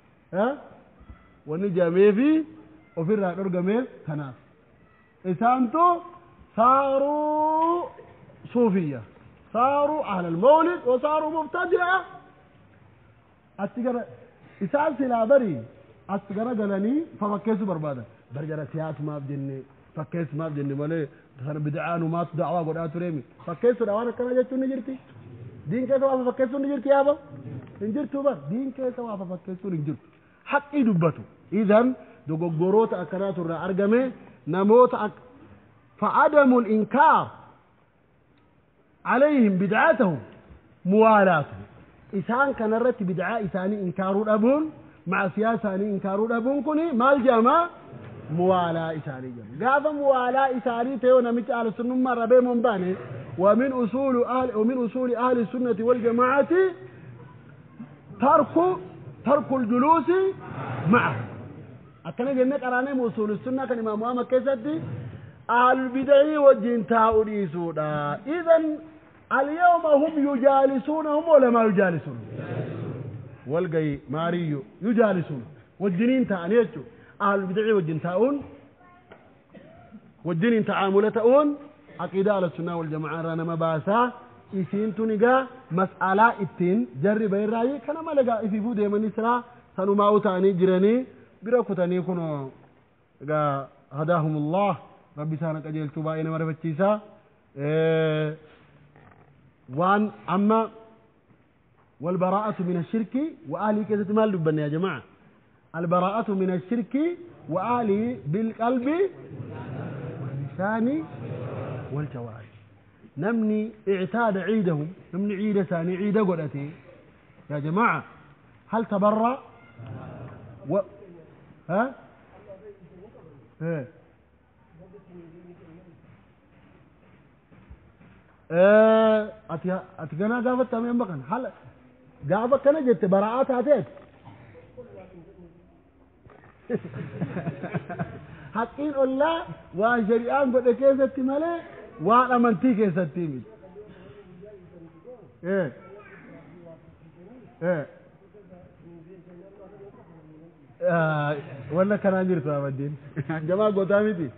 ونجامي في وفي الرأي جميل كناس إسانتو صاروا صوفية صاروا أهل المولد وصاروا مبتدعة أتجرا إسان سلا بري أتجرا جلني ففكيسو بربادا برجرا سيات ما بجني فكيس ما بجني ماله خرب بدعان وما تدعوا قد أتريمي فكيسو دعوانا كنا جت نجرتي دين كيسو وافا فكيسو نجرتي يا أبا نجرتو بس دين كيسو وافا فكيسو نجرت حق يدبتو إذن دوغو غوروت أكراتو را أرجمي نموت فعدم الإنكار عليهم بدعاتهم موالاتهم إسان كان رت بدعاء إساني إنكارو الأبون مع سياساني إنكارو الأبون كوني مال جامع موالاة إساني جامع قاعدة موالاة إساني تيونا متى على السنة مرة بيمون باني ومن أصول أهل السنة والجماعة ترك الجلوس معه أكنا جنك أراني أصول السنة كان إمام محمد كيسدي أهل البدع والجنتاء ليسودا إذن اليوم هم يجالسونهم ولا ما يجالسون والقي ماريو يجالسون والجنين تعنيتو أهل البدع والجنتاؤون والجنين تعاملتؤون عقيدة على السنة والجماعة رانا مباسا إسين تنقى مسألة إتين جرب الرأي كان ما لقى إفيفو ديما نسرا سنو ما أتاني جراني براكو تاني كنو هداهم الله ربي سانك أجيل تبائنا مرفتشيسا وان أما والبراءة من الشرك وآله كذا تمال لبنا يا جماعة البراءة من الشرك وآله بالقلب واللسان والجوارح نمني اعتاد عيدهم نمني عيد ثاني عيد قلتي يا جماعة هل تبرأ ها أتجنا قافة تمام بكن هل قافة كنا جت براءات هاتيت حقين الله وجريان بدكيسة تملة وأنا منتي كيسة تيمي ولا كان أجر ثواب الدين جماعة قدامي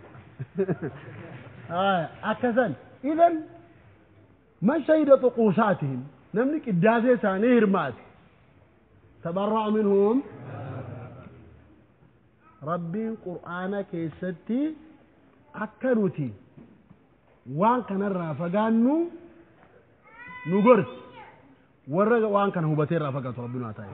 أكثر إذن ما شهد طقوساتهم نملك الدازة ثاني هرمات تبرع منهم ربي قرآن كيستي أكنوتي وان كان الرافقانو نقرس ورق وان كان هبتين رافقات ربنا تعالى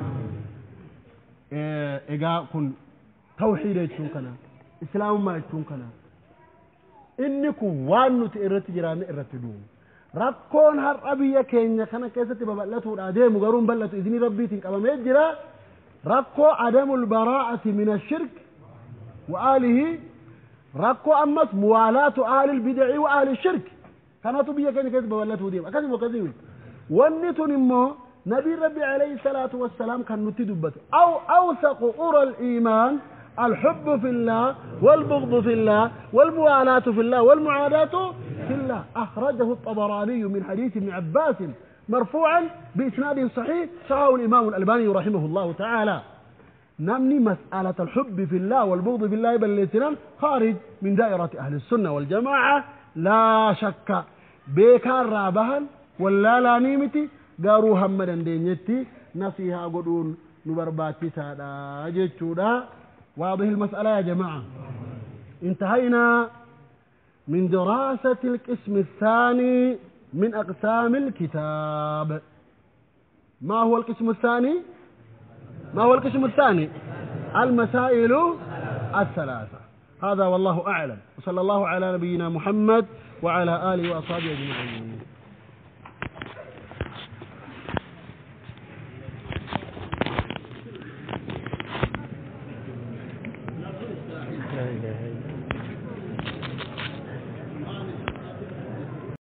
إيجا كن توحيد يتشون كنا إسلام ما يتشون كنا إنكم وانو تئرت جيران إرتدون ركون هر أبي كينيا كنا كيستي ببلته الأديم وقرون بلته إذن ربي تنك أمام يجرى ركو عدم البراءة من الشرك وآله ركو أمس موالاة آل البدع وآل الشرك كانت بيا كان كذب ولا توديم أكذب وكذب ونتن مو نبي ربي عليه الصلاة والسلام كان نتدبت أو أوثق أرى الإيمان الحب في الله والبغض في الله والموالاة في الله والمعاداة في الله أخرجه الطبراني من حديث ابن عباس مرفوعا بإسناد صحيح صححه الإمام الألباني رحمه الله تعالى نمني مسألة الحب في الله والبغض في الله بل الاثنان خارج من دائرة أهل السنة والجماعة لا شك بيكار رابها ولا لا نيمتي قاروا همدا دينيتي نصيها قدون نبرباتي سادا جيتشودا واضح المسألة يا جماعة انتهينا من دراسة القسم الثاني من أقسام الكتاب ما هو القسم الثاني؟ ما هو القسم الثاني؟ المسائل الثلاثة هذا والله أعلم وصلى الله على نبينا محمد وعلى آله وأصحابه أجمعين